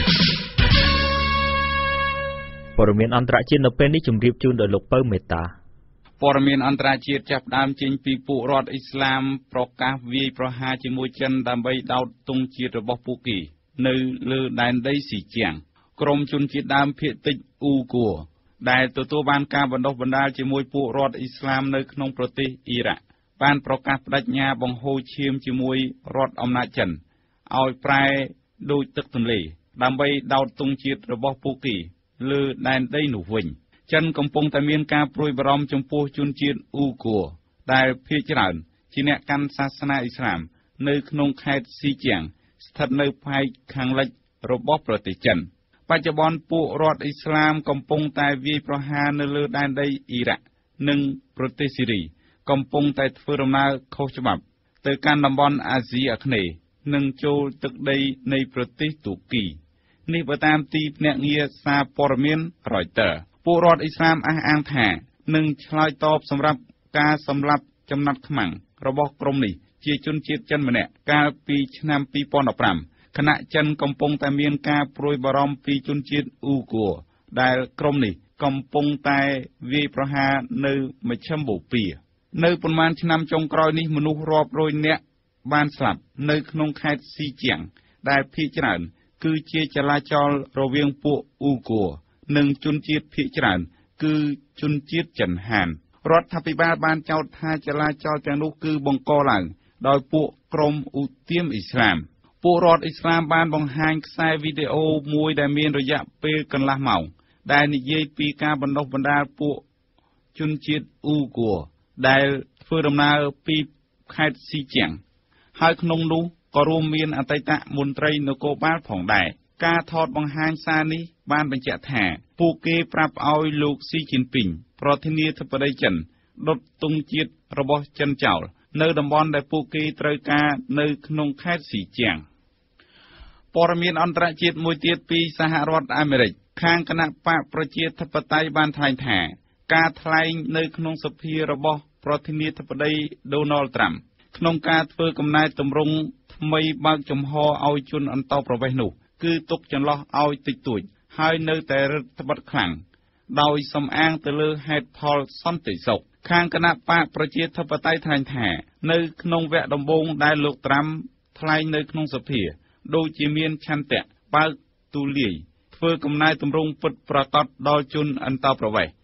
Speaker 1: ព័ត៌មានអន្តរជាតិនៅពេលនេះជម្រាបជូនដោយលោកពៅមេតា
Speaker 5: ព័ត៌មានអន្តរជាតិចាប់ផ្ដើមចេញពីពួករដ្ឋអ៊ីស្លាមប្រកាសវាយប្រហារជាមួយចិនដើម្បីដោតទង់ជាតិរបស់ពួកគេនៅលើដែនដីស៊ីជៀងក្រុមជនជាតិដើមភាគតិចអ៊ូគួរដែលទទួលបានការបណ្ដុះបណ្ដាលជាមួយពួករដ្ឋអ៊ីស្លាមនៅក្នុងប្រទេសអ៊ីរ៉ាក់បានប្រកាសបដិញ្ញាបង្ហូរឈាមជាមួយរដ្ឋអំណាចចិនឲ្យប្រែដូចទឹកទន្លេដើម្បីដោតទង់ជាតិរបស់ពួកគេលើដែនដីនោះវិញចិនកំពុងតែមានការព្រួយបារម្ភចំពោះជនជាតិអ៊ូគួរដែលភាគច្រើនជាអ្នកកាន់សាសនាអ៊ីស្លាមនៅក្នុងខេត្តស៊ីជៀងស្ថិតនៅផ្នែកខាងលិចរបស់ប្រទេសចិនបច្ចុប្បន្នពួករដ្ឋអ៊ីស្លាមកំពុងតែវាយប្រហារនៅលើដែនដីអ៊ីរ៉ាក់និងប្រទេសស៊ីរីកំពុងតែធ្វើដំណើរខុសច្បាប់ទៅកាន់តំបន់អាស៊ីអាគ្នេយ៍និងចូលទឹកដីនៃប្រទេសទូគីនេះបើតាមទីភ្នាក់ងារសារព័ត៌មាន Reuters ពួករដ្ឋអ៊ីស្លាមអះអាងថានឹងឆ្លើយតបសម្រាប់ការសម្លាប់ចំណាត់ខ្មាំងរបស់ក្រុមនេះជាជនជាតិចិនម្នាក់កាលពីឆ្នាំពីរពាន់ដប់ប្រាំខណៈចិនកំពុងតែមានការព្រួយបារម្ភពីជនជាតិអ៊ូគួរដែលក្រុមនេះកំពុងតែវាយប្រហារនៅមជ្ឈិមបូព៌ានៅប៉ុន្មានឆ្នាំចុងក្រោយនេះមនុស្សរាប់រយនាក់បានស្លាប់នៅក្នុងខេត្តស៊ីជៀងដែលភាគច្រើនគឺជាចលាចលរវាងពួកអ៊ូគួរនិងជនជាតិភាគច្រើនគឺជនជាតិចិនហានរដ្ឋាភិបាលបានចោទថាចលាចលទាំងនោះគឺបង្កឡើងដោយពួកក្រុមឧទាមអ៊ីស្លាមពួករដ្ឋអ៊ីស្លាមបានបង្ហាញខ្សែវីដេអូមួយដែលមានរយៈពេលកន្លះម៉ោងដែលនិយាយពីការបណ្ដុះបណ្ដាលពួកជនជាតិអ៊ូគួរដែលធ្វើដំណើរពីខេត្តស៊ីជៀងហើយក្នុងនោះក៏រួមមានអតីតមន្ត្រីនគរបាលផងដែរការថតបង្ហាញសារនេះបានបញ្ជាក់ថាពួកគេប្រាប់ឲ្យលោកស៊ីជីនពីងប្រធានាធិបតីចិនដុតទង់ជាតិរបស់ចិនចោលនៅតំបន់ដែលពួកគេត្រូវការនៅក្នុងខេត្តស៊ីជៀងព័ត៌មានអន្តរជាតិមួយទៀតពីសហរដ្ឋអាមេរិកខាងគណៈបកប្រជាធិបតេយ្យបានថ្លែងថាការថ្លែងនៅក្នុងសភារបស់ប្រធានាធិបតី Donald Trump ក្នុងការធ្វើកំណែទម្រង់ថ្មីបើកចំហឲ្យជនអន្តោប្រវេសន៍នោះគឺទុកចន្លោះឲ្យតិចតួចហើយនៅតែរដ្ឋបတ်ខ្លាំងដោយសំអាងទៅលើហេតុផលសន្តិសុខខាងគណៈបកប្រជាធិបតេយ្យថ្លែងថានៅក្នុងវគ្គដំបូងដែលលោកត្រាំថ្លែងនៅក្នុងសភាដូចជាមានឆន្ទៈបើកទូលាយធ្វើកំណែទម្រង់ពិតប្រាកដដល់ជនអន្តោប្រវេសន៍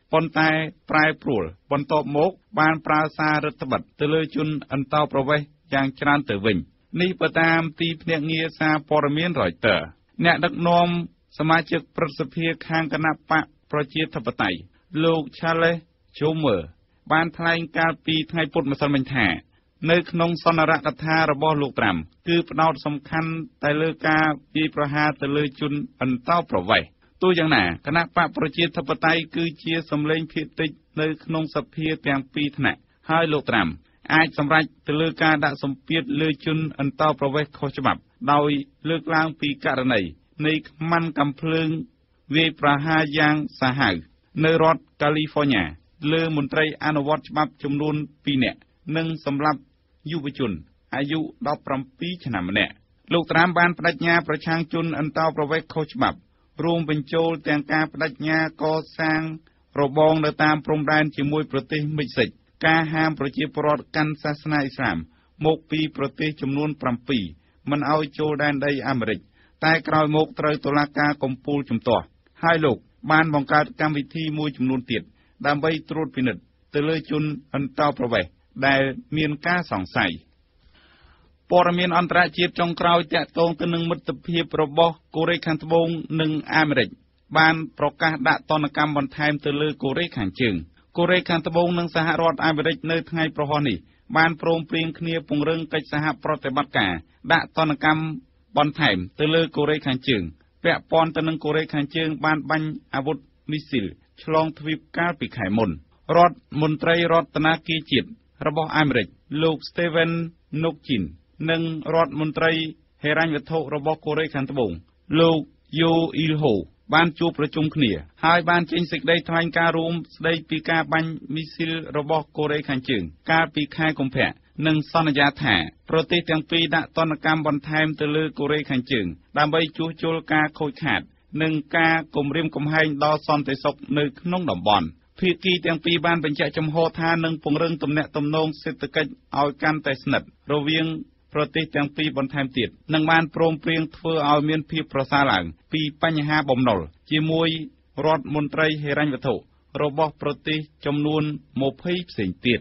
Speaker 10: ប៉ុន្តែប្រែប្រួលបន្ទាប់មកបានប្រើសាររដ្ឋបတ်ទៅលើជនអន្តោប្រវេសន៍យ៉ាងច្រើនទៅវិញនេះបើតាមទីភ្នាក់ងារសារព័ត៌មាន Reuters អ្នកដឹកនាំសមាជិកព្រឹទ្ធសភាខាងគណៈបកប្រជាធិបតេយ្យលោក Charles Schumer បានថ្លែងកាលពីថ្ងៃពុធម្សិលមិញថានៅក្នុងសន្និរកថារបស់លោកត្រាំគឺផ្ដោតសំខាន់តែលើការវាយប្រហារទៅលើជនអន្តោប្រវេសន៍ទោះយ៉ាងណាគណៈបកប្រជាធិបតេយ្យគឺជាសម្លេងភាគតិចនៅក្នុងសភាទាំងពីរថ្នាក់ហើយលោកត្រាំអាចសម្រេចទៅលើការដាក់សម្ពាធលើជនអន្តោប្រវេសន៍ខុសច្បាប់ដោយលើកឡើងពីករណីនៃខ្មាន់កាំភ្លើងវាយប្រហារយ៉ាងសាហាវនៅរដ្ឋកាលីហ្វ័រញ៉ាលើមន្ត្រីអនុវត្តច្បាប់ចំនួនពីរនាក់និងសម្រាប់យុវជនអាយុដប់ប្រាំពីរឆ្នាំម្នាក់លោកត្រាំបានបដិញ្ញាប្រឆាំងជនអន្តោប្រវេសន៍ខុសច្បាប់រួមបញ្ចូលទាំងការបដិញ្ញាកសាងរបងនៅតាមព្រំដែនជាមួយប្រទេសមិចស៊ិកការហាមប្រជាពលរដ្ឋកាន់សាសនាអ៊ីស្លាមមកពីប្រទេសចំនួនប្រាំពីរមិនឲ្យចូលដែនដីអាមេរិកតែក្រោយមកត្រូវតុលាការកំពូលជំទាស់ហើយលោកបានបង្កើតកម្មវិធីមួយចំនួនទៀតដើម្បីត្រួតពិនិត្យទៅលើជនអន្តោប្រវេសន៍ដែលមានការសង្ស័យព័ត៌មានអន្តរជាតិចុងក្រោយតាក់ទងទៅនឹងមិត្តភាពរបស់កូរ៉េខាងត្បូងនិងអាមេរិកបានប្រកាសដាក់ទណ្ឌកម្មបន្ថែមទៅលើកូរ៉េខាងជើងកូរ៉េខាងត្បូងនិងសហរដ្ឋអាមេរិកនៅថ្ងៃប្រហោះនេះបានព្រមព្រៀងគ្នាពង្រឹងកិច្ចសហប្រតិបត្តិការដាក់ទណ្ឌកម្មបន្ថែមទៅលើកូរ៉េខាងជើងពាក់ព័ន្ធទៅនឹងកូរ៉េខាងជើងបានបាញ់អាវុធមីស៊ីលឆ្លងទ្វីបកាលពីខែមុនរដ្ឋមន្ត្រីរដ្ឋាភិបាលជាតិរបស់អាមេរិកលោក Steven Mnuchin និងរដ្ឋមន្ត្រីហិរញ្ញវត្ថុរបស់កូរ៉េខាងត្បូងលោក Yo Il-ho បានជួបប្រជុំគ្នាហើយបានចេញសេចក្តីថ្លែងការណ៍រួមស្តីពីការបាញ់មីស៊ីលរបស់កូរ៉េខាងជើងកាលពីខែកុម្ភៈនិងសន្យាថាប្រទេសទាំងពីរដាក់ទណ្ឌកម្មបន្ថែមទៅលើកូរ៉េខាងជើងដើម្បីជួសជុលការខូចខាតនិងការគំរាមកំហែងដល់សន្តិសុខនៅក្នុងតំបន់ភាគីទាំងពីរបានបញ្ជាក់ចំហថានឹងពង្រឹងទំនាក់ទំនងសេដ្ឋកិច្ចឲ្យកាន់តែស្និទ្ធរវាងប្រទេសទាំងពីរបន្ថែមទៀតនិងបានព្រមព្រៀងធ្វើឲ្យមានភាពប្រសើរឡើងពីបញ្ហាបំណុលជាមួយរដ្ឋមន្ត្រីហិរញ្ញវត្ថុរបស់ប្រទេសចំនួនម្ភៃផ្សេងទៀត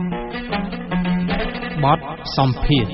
Speaker 9: បទសម្ភាសន៍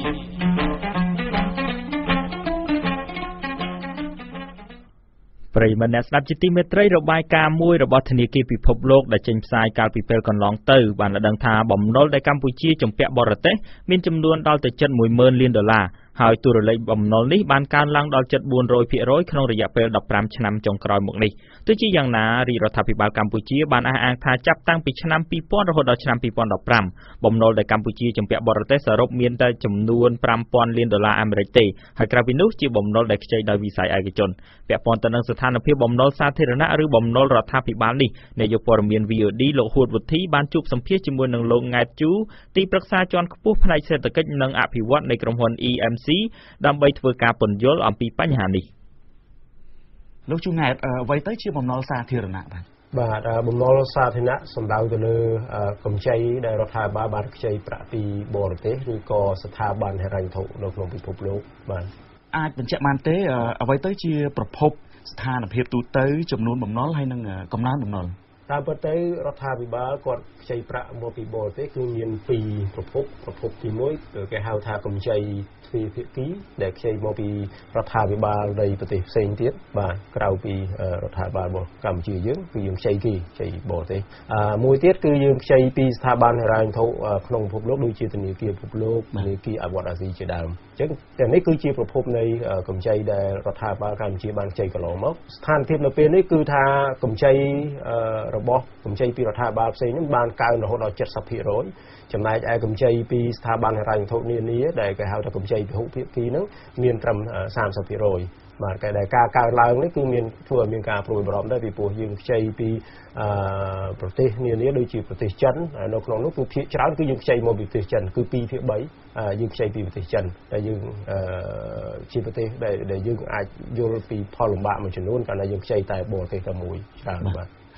Speaker 1: ប្រិយមិត្តអ្នកស្ដាប់ជាទីមេត្រីរបាយការណ៍មួយរបស់ធនាគារពិភពលោកដែលចេញផ្សាយកាលពីពេលកន្លងទៅបានឲ្យដឹងថាបំណុលដែលកម្ពុជាជំពាក់បរទេសមានចំនួនដល់ទៅជិតមួយម៉ឺនលានដុល្លារហើយតួលេខបំណុលនេះបានកើនឡើងដល់ជិតបួនរយភាគរយក្នុងរយៈពេលដប់ប្រាំឆ្នាំចុងក្រោយមកនេះទោះជាយ៉ាងណារាជរដ្ឋាភិបាលកម្ពុជាបានអះអាងថាចាប់តាំងពីឆ្នាំពីរពាន់រហូតដល់ឆ្នាំពីរពាន់ដប់ប្រាំបំណុលដែលកម្ពុជាជំពាក់បរទេសសរុបមានតែចំនួនប្រាំពាន់លានដុល្លារអាមេរិកទេហើយក្រៅពីនោះជាបំណុលដែលខ្ចីដោយវិស័យឯកជនពាក់ព័ន្ធទៅនឹងស្ថានភាពបំណុលសាធារណៈឬបំណុលរដ្ឋាភិបាលនេះនាយកព័ត៌មាន V O D លោកហួតវុធីបានជួបសម្ភាសជាមួយនឹងលោកង៉ែតជូទីប្រឹក្សាជាន់ខ្ពស់ផ្នែកសេដ្ឋកិច្ចនិងអភិវឌ្ឍនៃក្រុមហ៊ុន E M C ដើម្បីធ្វើការពន្យល់អំពីបញ្ហានេះ
Speaker 11: លោកជូង៉ែតអ្វីទៅជាបំណុលសាធារណៈបាទ
Speaker 12: បាទបំណុលសាធារណៈសំដៅទៅលើកម្ចីដែលរដ្ឋាភិបាលបានខ្ចីប្រាក់ពីបរទេសឬក៏ស្ថាប័នហិរញ្ញវត្ថុនៅក្នុងពិភពលោកបាទ
Speaker 11: អាចបញ្ជាក់បានទេអ្វីទៅជាប្រភពស្ថានភាពទូទៅចំនួនបំណុលហើយនិងកំណើនបំណុល
Speaker 12: តាមពិតទៅរដ្ឋាភិបាលគាត់ខ្ចីប្រាក់មកពីបរទេសគឺមានពីរប្រភពប្រភពទីមួយគឺគេហៅថាកម្ចីទ្វេភាគីដែលខ្ចីមកពីរដ្ឋាភិបាលនៃប្រទេសផ្សេងទៀតបាទក្រៅពីរដ្ឋាភិបាលរបស់កម្ពុជាយើងគឺយើងខ្ចីគេខ្ចីបរទេសមួយទៀតគឺយើងខ្ចីពីស្ថាប័នហិរញ្ញវត្ថុក្នុងពិភពលោកដូចជាធនាគារពិភពលោកធនាគារអភិវឌ្ឍអាស៊ីជាដើមអញ្ចឹងទាំងនេះគឺជាប្រភពនៃកម្ចីដែលរដ្ឋាភិបាលកម្ពុជាបានខ្ចីកន្លងមកស្ថានភាពនៅពេលនេះគឺថាកម្ចីរបស់កម្ចីពីរដ្ឋាភិបាលផ្សេងហ្នឹងបានកើនរហូតដល់ 칠십ភាគរយ ចំណែកឯកម្ចីពីស្ថាប័នហិរញ្ញវត្ថុនានាដែលគេហៅថាកម្ចីពហុភាគីហ្នឹងមានត្រឹម សាមសិបភាគរយ បាទតែដែលការកើនឡើងនេះគឺមានធ្វើឲ្យមានការព្រួយបារម្ភដែរពីព្រោះយើងខ្ចីពីប្រទេសនានាដូចជាប្រទេសចិននៅក្នុងនោះគឺភាគច្រើនគឺយើងខ្ចីមកពីប្រទេសចិនគឺ ពីរភាគបី យើងខ្ចីពីប្រទេសចិនតែយើងជាប្រទេសដែលយើងអាចយល់ពីផលលំបាកមួយចំនួនកាលណាយើងខ្ចីតែបរទេសតែមួយច្រើនបាទ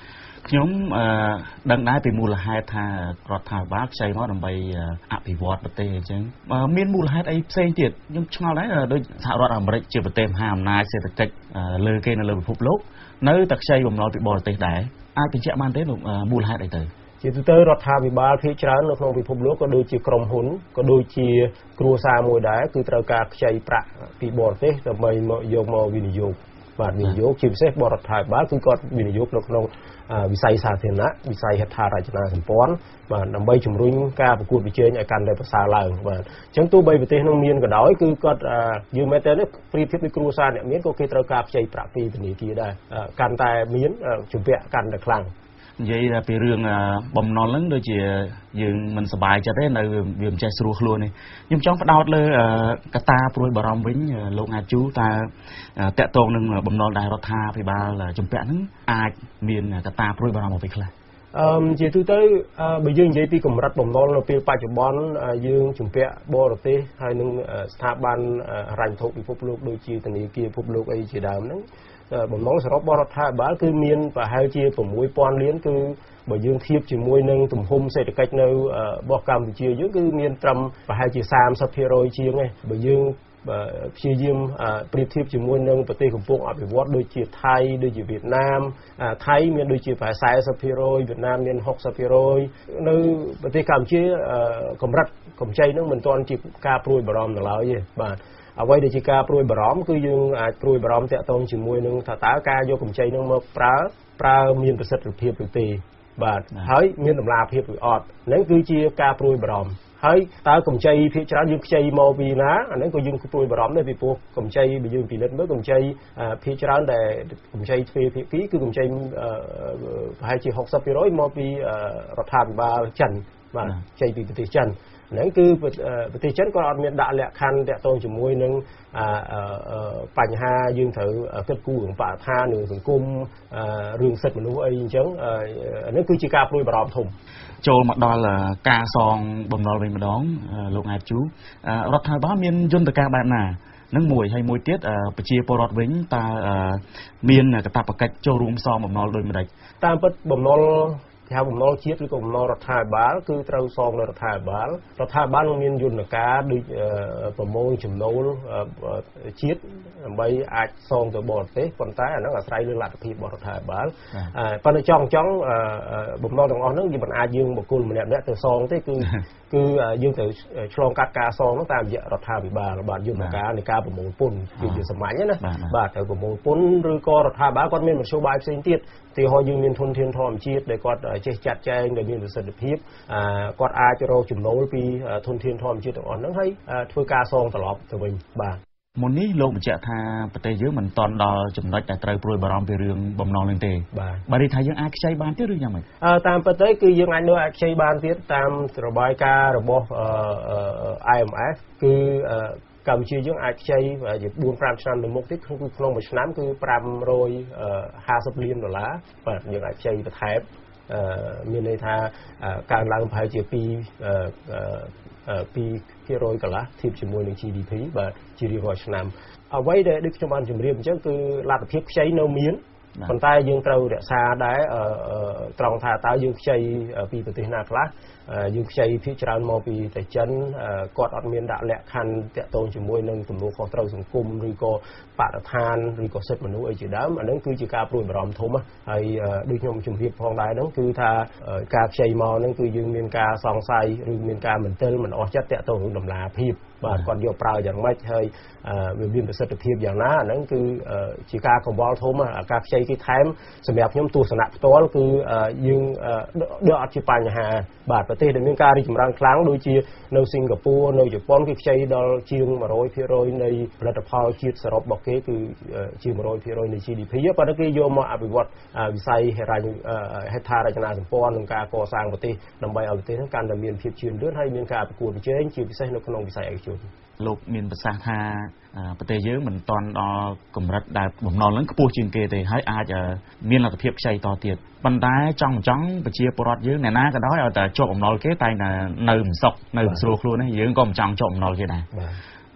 Speaker 11: ខ្ញុំដឹងដែរពីមូលហេតុថារដ្ឋាភិបាលខ្ចីមកដើម្បីអភិវឌ្ឍប្រទេសអញ្ចឹងមានមូលហេតុអីផ្សេងទៀតខ្ញុំឆ្ងល់ដែរដូចសហរដ្ឋអាមេរិកជាប្រទេសមហាអំណាចសេដ្ឋកិច្ចលើគេនៅលើពិភពលោកនៅតែខ្ចីបំណុលពីបរទេសដែរអាចបញ្ជាក់បានទេលោកមូលហេតុអីទៅ
Speaker 12: ជាទូទៅរដ្ឋាភិបាលភាគច្រើននៅក្នុងពិភពលោកក៏ដូចជាក្រុមហ៊ុនក៏ដូចជាគ្រួសារមួយដែរគឺត្រូវការខ្ចីប្រាក់ពីបរទេសដើម្បីមកយកមកវិនិយោគបាទវិនិយោគជាពិសេសបរដ្ឋាភិបាលគឺគាត់វិនិយោគនៅក្នុងវិស័យសាធារណៈវិស័យហេដ្ឋារចនាសម្ព័ន្ធបាទដើម្បីជំរុញការប្រកួតប្រជែងឲ្យកាន់តែប្រសើរឡើងបាទអញ្ចឹងទោះបីប្រទេសនោះមានក៏ដោយគឺគាត់យើងមែនតើប្រៀបធៀបដូចគ្រួសារអ្នកមានក៏គេត្រូវការខ្ចីប្រាក់ពីធនាគារដែរកាន់តែមានជំពាក់កាន់តែខ្លាំង
Speaker 11: និយាយពីរឿងបំណុលហ្នឹងដូចជាយើងមិនសប្បាយចិត្តទេនៅវាមិនចេះស្រួលខ្លួនទេខ្ញុំចង់ផ្ដោតលើកត្តាព្រួយបារម្ភវិញលោកអាចជូតើតកតងនឹងបំណុលដែលរដ្ឋាភិបាលជំពាក់ហ្នឹងអាចមានកត្តាព្រួយបារម្ភអ្វីខ្លះ
Speaker 12: អឺជាទូទៅបើយើងនិយាយពីកម្រិតបំណុលនៅពេលបច្ចុប្បន្នយើងជំពាក់បរទេសហើយនឹងស្ថាប័នហិរញ្ញវត្ថុពិភពលោកដូចជាធនាគារពិភពលោកអីជាដើមហ្នឹងបំណុលសរុបរបស់រដ្ឋាភិបាលគឺមានប្រហែលជា៦ពាន់លានគឺបើយើងធៀបជាមួយនឹងទំហំសេដ្ឋកិច្ចនៅរបស់កម្ពុជាយើងគឺមានត្រឹមប្រហែលជាសាមសិបភាគរយជាងឯងបើយើងព្យាយាមប្រៀបធៀបជាមួយនឹងប្រទេសកំពុងអភិវឌ្ឍដូចជាថៃដូចជាវៀតណាមថៃមានដូចជាប្រហែល៤០ភាគរយវៀតណាមមានហុកសិបភាគរយនៅប្រទេសកម្ពុជាកម្រិតកម្ចីនឹងមិនទាន់ជាការព្រួយបារម្ភនៅឡើយទេបាទអ្វីដែលជាការព្រួយបារម្ភគឺយើងអាចព្រួយបារម្ភតាក់ទងជាមួយនឹងថាតើការយកកម្ចីនឹងមកប្រើប្រើមានប្រសិទ្ធភាពឬទេបាទហើយមានតម្លាភាពឬអត់ហ្នឹងគឺជាការព្រួយបារម្ភហើយតើកម្ចីភាគច្រើនយើងខ្ចីមកពីណាអាហ្នឹងក៏យើងព្រួយបារម្ភដែរពីព្រោះកម្ចីបើយើងពិនិត្យមើលកម្ចីភាគច្រើនដែលកម្ចីទ្វេភាគីគឺកម្ចីប្រហែលជាហុកសិបភាគរយមកពីរដ្ឋាភិបាលចិនបាទខ្ចីពីប្រទេសចិនហ្នឹងគឺប្រទេសចិនក៏អត់មានដាក់លក្ខខណ្ឌតាក់ទងជាមួយនឹងបញ្ហាយើងត្រូវគិតគូររឿងបរិស្ថានរឿងសង្គមរឿងសិទ្ធិមនុស្សអីអញ្ចឹងហ្នឹងគឺជាការព្រួយបារម្ភធំ
Speaker 11: ចូលមកដល់ការសងបំណុលវិញម្ដងលោកអាតជូរដ្ឋាភិបាលមានយន្តការបែបណានឹងមួយហើយមួយទៀតប្រជាពលរដ្ឋវិញតើមានកាតព្វកិច្ចចូលរួមសងបំណុលដូចម្ដេច
Speaker 12: តាមពិតបំណុលថាបំណុលជាតិឬក៏បំណុលរដ្ឋាភិបាលគឺត្រូវសងដល់រដ្ឋាភិបាលរដ្ឋាភិបាលមានយន្តការដូចប្រមូលចំណូលជាតិដើម្បីអាចសងទៅបរទេសប៉ុន្តែអាហ្នឹងអាស្រ័យលើលទ្ធភាពរបស់រដ្ឋាភិបាលប៉ុន្តែចង់ចង់បំណុលទាំងអស់ហ្នឹងយើងមិនអាចយើងបុគ្គលម្នាក់ម្នាក់ទៅសងទេគឺគឺយើងត្រូវឆ្លងកាត់ការសងហ្នឹងតាមរយៈរដ្ឋាភិបាលបាទយន្តការនៃការប្រមូលពន្ធគឺជាសាមញ្ញណាបាទត្រូវប្រមូលពន្ធឬក៏រដ្ឋាភិបាលគាត់មានមធ្យោបាយផ្សេងទៀតទីហោយើងមានធនធានធម្មជាតិដែលគាត់ចេះចាត់ចែងដែលមានប្រសិទ្ធភាពគាត់អាចរកចំណូលពីធនធានធម្មជាតិទាំងអស់ហ្នឹងហើយធ្វើការសងត្រឡប់ទៅវិញបាទ
Speaker 11: មុននេះលោកបញ្ជាក់ថាប្រទេសយើងមិនទាន់ដល់ចំណុចដែលត្រូវព្រួយបារម្ភពីរឿងបំណុលនេះទេ
Speaker 12: បាទ
Speaker 11: បើនិយាយថាយើងអាចខ្ចីបានទៀតឬយ៉ាងម៉េច
Speaker 12: តាមពិតទៅគឺយើងអាចនៅអាចខ្ចីបានទៀតតាមរបាយការណ៍របស់ I M F គឺកម្ពុជាយើងអាចខ្ចីជាបួន ប្រាំឆ្នាំទៅមុខទៀតគឺក្នុងមួយឆ្នាំគឺប្រាំរយហាសិបលានដុល្លារបាទយើងអាចខ្ចីបន្ថែមមានន័យថាកើនឡើងប្រហែលជាពីពីភាគរយកន្លះធៀបជាមួយនឹង G D P បាទជារៀងរាល់ឆ្នាំអ្វីដែលដូចខ្ញុំបានជម្រាបអញ្ចឹងគឺលទ្ធភាពខ្ចីនៅមានប៉ុន្តែយើងត្រូវរក្សាដែរត្រង់ថាតើយើងខ្ចីពីប្រទេសណាខ្លះយើងខ្ចីភាគច្រើនមកពីតែចិនគាត់អត់មានដាក់លក្ខខណ្ឌតាក់ទងជាមួយនឹងទំនួលខុសត្រូវសង្គមឬក៏បរិស្ថានឬក៏សិទ្ធិមនុស្សអីជាដើមអាហ្នឹងគឺជាការព្រួយបារម្ភធំហើយដូចខ្ញុំជម្រាបផងដែរហ្នឹងគឺថាការខ្ចីមកហ្នឹងគឺយើងមានការសង្ស័យឬមានការមន្ទិលមិនអស់ចិត្តតាក់ទងនឹងតម្លាភាពបាទគាត់យកប្រើយ៉ាងម៉េចហើយវាមានប្រសិទ្ធភាពយ៉ាងណាអាហ្នឹងគឺជាការកង្វល់ធំការខ្ចីគេថែមសម្រាប់ខ្ញុំទស្សនៈផ្ទាល់គឺយើងដកអត់ជាបញ្ហាបាទប្រទេសដែលមានការរីកចម្រើនខ្លាំងដូចជានៅសិង្ហបុរីនៅជប៉ុនគេខ្ចីដល់ជាងmột trămភាគរយនៃផលិតផលជាតិសរុបរបស់គេគឺជាmột trămភាគរយនៃ G D P ប៉ុន្តែគេយកមកអភិវឌ្ឍវិស័យហិរញ្ញហេដ្ឋារចនាសម្ព័ន្ធនិងការកសាងប្រទេសដើម្បីឲ្យប្រទេសហ្នឹងកាន់តែមានភាពជឿនលឿនហើយមានការប្រកួតប្រជែងជាពិសេសនៅក្នុងវិស័យឯកជន
Speaker 11: លោកមានប្រសាសន៍ថាប្រទេសយើងមិនទាន់ដល់កម្រិតដែលបំណុលហ្នឹងខ្ពស់ជាងគេទេហើយអាចមានលទ្ធភាពខ្ចីតទៀតប៉ុន្តែចង់ចង់ប្រជាពលរដ្ឋយើងអ្នកណាក៏ដោយឲ្យតែជាប់បំណុលគេតែនៅមិនសុខនៅមិនស្រួលខ្លួនទេយើងក៏មិនចង់ជាប់បំណុលគេដែរ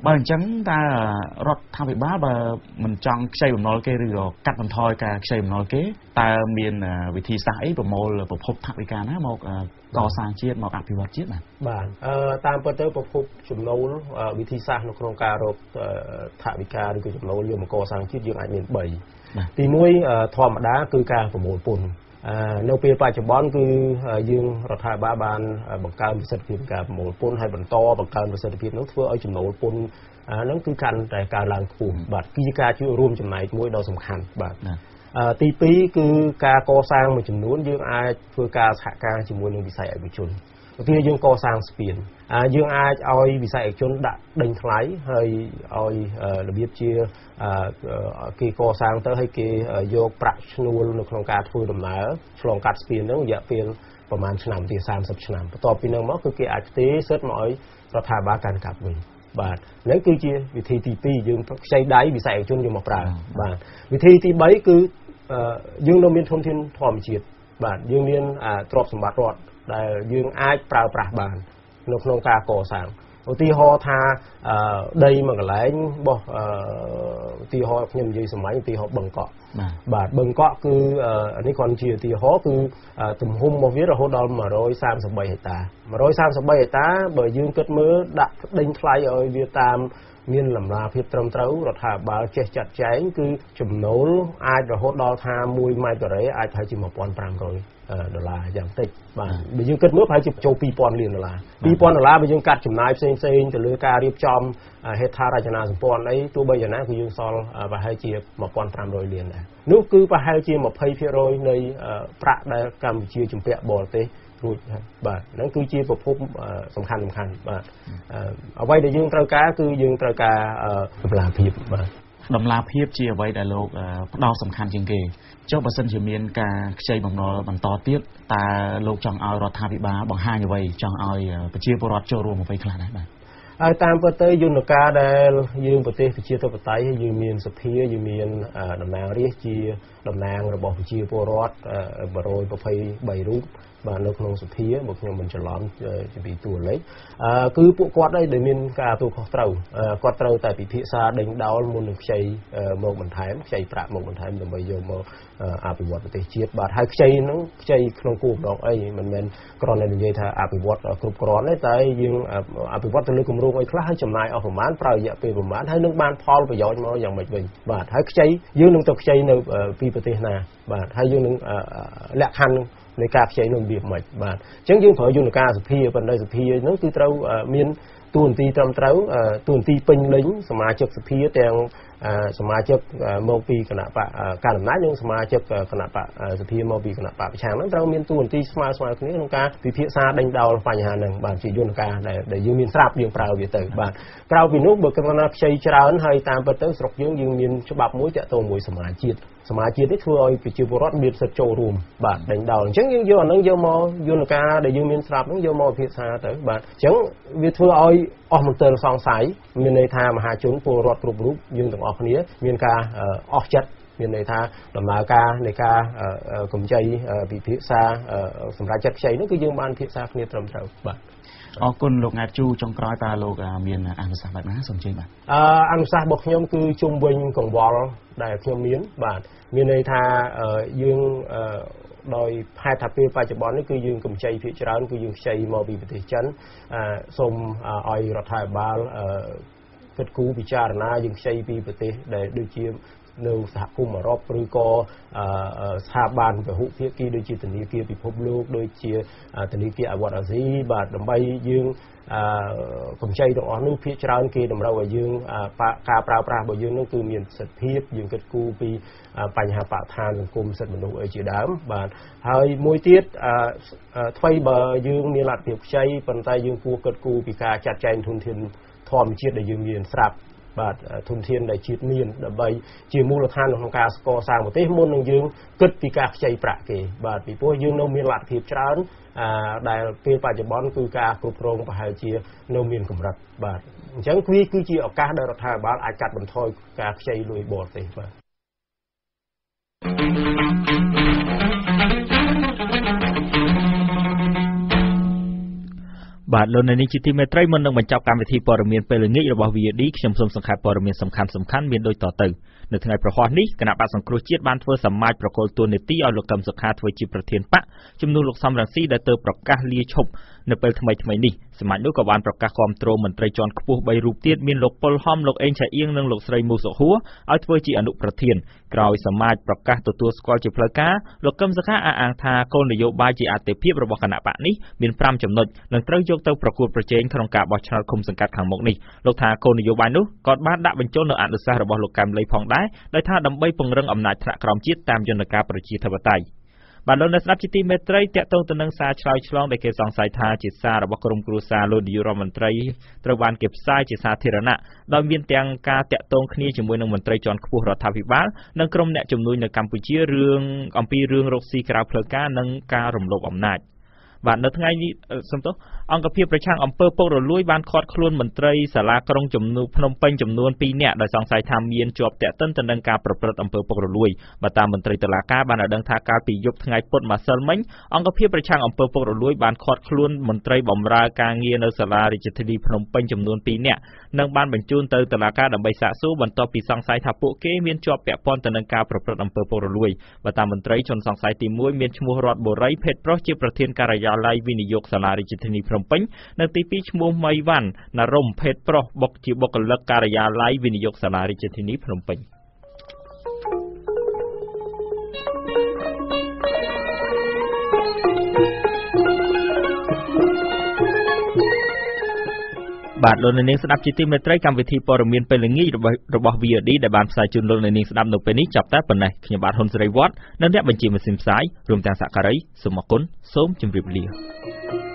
Speaker 11: បើអញ្ចឹងតើរដ្ឋាភិបាលបើមិនចង់ខ្ចីបំណុលគេឬក៏កាត់បន្ថយការខ្ចីបំណុលគេតើមានវិធីសាស្ត្រអីប្រមូលប្រភពថវិកាណាមកកសាងជាតិមកអភិវឌ្ឍជាតិបាទ
Speaker 12: បាទអឺតាមពិតទៅប្រភពចំណូលវិធីសាស្ត្រនៅក្នុងការរកថវិកាឬក៏ចំណូលយកមកកសាងជាតិយើងអាចមានបីទីមួយធម្មតាគឺការប្រមូលពន្ធនៅពេលបច្ចុប្បន្នគឺយើងរដ្ឋាភិបាលបានបង្កើនប្រសិទ្ធភាពការប្រមូលពន្ធហើយបន្តបង្កើនប្រសិទ្ធភាពនោះធ្វើឲ្យចំណូលពន្ធហ្នឹងគឺកាន់តែកើនឡើងខ្ពស់បាទគឺជាការជួយរួមចំណែកមួយដ៏សំខាន់បាទទីពីរគឺការកសាងមួយចំនួនយើងអាចធ្វើការសហការជាមួយនឹងវិស័យឯកជនឧទាហរណ៍យើងកសាងស្ពានយើងអាចឲ្យវិស័យឯកជនដាក់ដេញថ្លៃហើយឲ្យរបៀបជាគេកសាងទៅហើយគេយកប្រាក់ឈ្នួលនៅក្នុងការធ្វើដំណើរឆ្លងកាត់ស្ពានហ្នឹងរយៈពេលប្រហែលឆ្នាំទីសាមសិបឆ្នាំបន្ទាប់ពីហ្នឹងមកគឺគេអាចផ្ទេរសិទ្ធិមកឲ្យរដ្ឋាភិបាលកាន់កាប់វិញបាទហ្នឹងគឺជាវិធីទីពីរយើងខ្ចីដៃវិស័យឯកជនយកមកប្រើបាទវិធីទីបីគឺយើងនៅមានធនធានធម្មជាតិបាទយើងមានទ្រព្យសម្បត្តិរដ្ឋដែលយើងអាចប្រើប្រាស់បាននៅក្នុងការកសាងឧទាហរណ៍ថាដីមួយកន្លែងរបស់ឧទាហរណ៍ខ្ញុំនិយាយសម័យឧទាហរណ៍បឹងកក់បាទបឹងកក់គឺនេះគ្រាន់ជាឧទាហរណ៍គឺទំហំរបស់វារហូតដល់một trăm ba mươi baហិកតាmột trăm ba mươi baហិកតាបើយើងគិតមើលដាក់ដេញថ្លៃឲ្យវាតាមមានលំដាប់ភាពត្រឹមត្រូវរដ្ឋាភិបាលចេះចាត់ចែងគឺចំណូលអាចរហូតដល់ថាមួយម៉ែត្រការ៉េអាចប្រហែលជាmột nghìn năm trămដុល្លារយ៉ាងតិចបាទបើយើងគិតមើលប្រហែលជាចូលពីរពាន់លានដុល្លារពីរពាន់ដុល្លារបើយើងកាត់ចំណាយផ្សេងផ្សេងទៅលើការរៀបចំហេដ្ឋារចនាសម្ព័ន្ធអីទោះបីយ៉ាងណាគឺយើងសល់ប្រហែលជាmột nghìn năm trămលានដែរនោះគឺប្រហែលជាยี่สิบភាគរយនៃប្រាក់ដែលកម្ពុជាជំពាក់បរទេសរួចបាទហ្នឹងគឺជាប្រភពសំខាន់សំខាន់បាទអ្វីដែលយើងត្រូវការគឺយើងត្រូវការតម្លាភាពបាទ
Speaker 11: តម្លាភាពជាអ្វីដែលលោកផ្ដោតសំខាន់ជាងគេចុះបើសិនជាមានការខ្ចីបំណុលបន្តទៀតតើលោកចង់ឲ្យរដ្ឋាភិបាលបង្ហាញអ្វីចង់ឲ្យប្រជាពលរដ្ឋចូលរួមអ្វីខ្លះដែរបាទ
Speaker 12: ហើយតាមពិតទៅយន្តការដែលយើងប្រទេសប្រជាធិបតេយ្យយើងមានសភាយើងមានតំណាងរាស្ត្រជាតំណាងរបស់ប្រជាពលរដ្ឋmột trăm hai mươi baរូបបាទនៅក្នុងសភាបើខ្ញុំមិនច្រឡំជាពីតួលេខគឺពួកគាត់ដែលមានការទូខុសត្រូវគាត់ត្រូវតែពិភាក្សាដេញដោលមុននឹងខ្ចីមកបន្ថែមខ្ចីប្រាក់មកបន្ថែមដើម្បីយកមកអភិវឌ្ឍប្រទេសជាតិបាទហើយខ្ចីហ្នឹងខ្ចីក្នុងគោលបំណងអីមិនមែនគ្រាន់តែនិយាយថាអភិវឌ្ឍគ្រប់គ្រាន់ទេតែយើងអភិវឌ្ឍទៅលើគម្រោងអីខ្លះហើយចំណាយអស់ប្រមាណប្រើរយៈពេលប្រមាណហើយនឹងបានផលប្រយោជន៍មកយ៉ាងម៉េចវិញបាទហើយខ្ចីយើងនឹងទៅខ្ចីនៅពីប្រទេសណាបាទហើយយើងនឹងលក្ខខណ្ឌនៃការខ្ចីនោះវាមិនបាទអញ្ចឹងយើងប្រើយន្តការសភាប៉ុន្តែសភាហ្នឹងគឺត្រូវមានតួនាទីត្រឹមត្រូវតួនាទីពេញលេញសមាជិកសភាទាំងសមាជិកមកពីគណៈបកកណ្ដាលអំណាចនិងសមាជិកគណៈបកសភាមកពីគណៈបកប្រឆាំងហ្នឹងត្រូវមានតួនាទីស្មើស្មើគ្នាក្នុងការពិភាក្សាដេញដោលបញ្ហាហ្នឹងបាទជាយន្តការដែលយើងមានស្រាប់យើងប្រើវាទៅបាទក្រៅពីនោះបើគាត់ថាខ្ចីច្រើនហើយតាមពិតទៅស្រុកយើងយើងមានច្បាប់មួយតាក់ទងមួយសមាជិកសមាជិកនេះធ្វើឲ្យប្រជាពលរដ្ឋមានសិទ្ធិចូលរួមបាទដេញដោលអញ្ចឹងយើងយកអាហ្នឹងយកមកយន្តការដែលយើងមានស្រាប់ហ្នឹងយកមកពិភាក្សាទៅបាទអញ្ចឹងវាធ្វើឲ្យអស់មន្ទិលសង្ស័យមានន័យថាមហាជនពលរដ្ឋគ្រប់រូបយើងទាំងអស់គ្នាមានការអស់ចិត្តមានន័យថាដំណើរការនៃការកម្ចីពិភាក្សាសម្រាប់ចាត់ខ្ចីនោះគឺយើងបានពិភាក្សាគ្នាត្រឹមត្រូវបាទ
Speaker 11: អរគុណលោកង៉ែតជូចុងក្រោយតើលោកមានអនុសាសន៍បែបណាសូមជឿបាទ
Speaker 12: អនុសាសន៍របស់ខ្ញុំគឺជុំវិញកង្វល់ដែលខ្ញុំមានបាទមានន័យថាយើងដោយហេតុថាពេលបច្ចុប្បន្ននេះគឺយើងកម្ចីភាគច្រើនគឺយើងខ្ចីមកពីប្រទេសចិនសូមឲ្យរដ្ឋាភិបាលគិតគូរពិចារណាយើងខ្ចីពីប្រទេសដែលដូចជានៅសហគមន៍អឺរ៉ុបឬក៏ស្ថាប័នពហុភាគីដូចជាធនាគារពិភពលោកដូចជាធនាគារអាវ៉ាត់អាស៊ីបាទដើម្បីយើងកម្ចីទាំងអស់នោះភាគច្រើនគេតម្រូវឲ្យយើងការប្រើប្រាស់របស់យើងនោះគឺមានសិទ្ធិភាពយើងគិតគូរពីបញ្ហាបរិស្ថានសង្គមសិទ្ធិមនុស្សអីជាដើមបាទហើយមួយទៀតថ្មីបើយើងមានលទ្ធភាពខ្ចីប៉ុន្តែយើងគួរគិតគូរពីការចាត់ចែងធនធានធម្មជាតិដែលយើងមានស្រាប់បាទធនធានដែលជាតិមានដើម្បីជាមូលដ្ឋានក្នុងការកសាងប្រទេសមុននឹងយើងគិតពីការខ្ចីប្រាក់គេបាទពីព្រោះយើងនៅមានលទ្ធភាពច្រើនដែលពេលបច្ចុប្បន្នគឺការគ្រប់គ្រងប្រហែលជានៅមានកម្រិតបាទអញ្ចឹងវាគឺជាឱកាសដែលរដ្ឋាភិបាលអាចកាត់បន្ថយការខ្ចីលុយបរទេសបាទ
Speaker 1: បាទលោកនៅនេះជាទីមេត្រីមុននឹងបញ្ចប់កម្មវិធីព័ត៌មានពេលល្ងាចរបស់ V O D ខ្ញុំសូមសង្ខេបព័ត៌មានសំខាន់សំខាន់មានដូចតទៅនៅថ្ងៃប្រហ័សនេះគណៈបក្សសង្គ្រោះជាតិបានធ្វើសមាជប្រកុលទួលនីតិឲ្យលោកកឹមសុខាធ្វើជាប្រធានបកជំនួសលោកសំរងស៊ីដែលទើបប្រកាសលាឈប់នៅពេលថ្មីថ្មីនេះសមាជនោះក៏បានប្រកាសគាំទ្រមន្ត្រីជាន់ខ្ពស់បីរូបទៀតមានលោកប៉ុលហំលោកអេងឆៃអៀងនិងលោកស្រីមូសុហួរឲ្យធ្វើជាអនុប្រធានក្រោយសមាជប្រកាសទទួលស្គាល់ជាផ្លូវការលោកកឹមសុខាអះអាងថាគោលនយោបាយជាអតិភិបរបស់គណៈបកនេះមាន5ចំណុចនិងត្រូវយកទៅប្រកួតប្រជែងក្នុងការបោះឆ្នោតឃុំសង្កាត់ខាងមុខនេះលោកថាគោលនយោបាយនោះក៏បានដាក់បញ្ចូលនៅអនុសាសន៍របស់លោកកែមលីផងដែរដោយថាដើម្បីពង្រឹងអំណាចថ្នាក់ក្រោមជាតិតាមយន្តការប្រជាធិបតេយ្យបាទលោកអ្នកស្ដាប់ជាទីមេត្រីតកតងទៅនឹងសារឆ្លើយឆ្លងដែលគេសង្ស័យថាជាសាររបស់ក្រុមគ្រួសារលោកនាយករដ្ឋមន្ត្រីត្រូវបានគេផ្សាយជាសាធារណៈដោយមានទាំងការតកតងគ្នាជាមួយនឹងមន្ត្រីជាន់ខ្ពស់រដ្ឋាភិបាលនិងក្រុមអ្នកជំនួយនៅកម្ពុជារឿងអំពីរឿងរកស៊ីក្រៅផ្លូវការនិងការរំលោភអំណាចបាទនៅថ្ងៃនេះសំទោសអង្គភាពប្រឆាំងអំពើពុករលួយបានឃាត់ខ្លួនមន្ត្រីសាលាក្រុងចំនួនភ្នំពេញចំនួនពីរនាក់ដោយសង្ស័យថាមានជាប់ទាក់ទិនទៅនឹងការប្រព្រឹត្តអំពើពុករលួយបើតាមមន្ត្រីតុលាការបានឲ្យដឹងថាកាលពីយប់ថ្ងៃពុធម្សិលមិញអង្គភាពប្រឆាំងអំពើពុករលួយបានឃាត់ខ្លួនមន្ត្រីបម្រើការងារនៅសាលារាជធានីភ្នំពេញចំនួនពីរនាក់និងបានបញ្ជូនទៅតុលាការដើម្បីសាកសួរបន្ទាប់ពីសង្ស័យថាពួកគេមានជាប់ពាក់ព័ន្ធទៅនឹងការប្រព្រឹត្តអំពើពុករលួយបើតាមមន្ត្រីជនសង្ស័យទីមួយមានឈ្មោះរតបូរីភេទប្រុសជាប្រធានការិយាល័យវិនិយោគសាលារាជធានីភ្នំពេញនៅទីពីរឈ្មោះមីវ៉ាន់ណារ៉ុមភេទប្រុសបុកជាបុគ្គលិកការិយាល័យវិនិយោគសាលារាជធានីភ្នំពេញបាទលោកអ្នកនាងស្ដាប់ជាទីមេត្រីកម្មវិធីព័ត៌មានពេលល្ងាចរបស់របស់ V O D ដែលបានផ្សាយជូនលោកអ្នកនាងស្ដាប់នៅពេលនេះចាប់តែប៉ុណ្ណេះខ្ញុំបាទហ៊ុនសេរីវត្តនិងអ្នកបញ្ជាម៉ាស៊ីនផ្សាយរួមទាំងសក្ការីសូមអរគុណសូមជម្រាបលា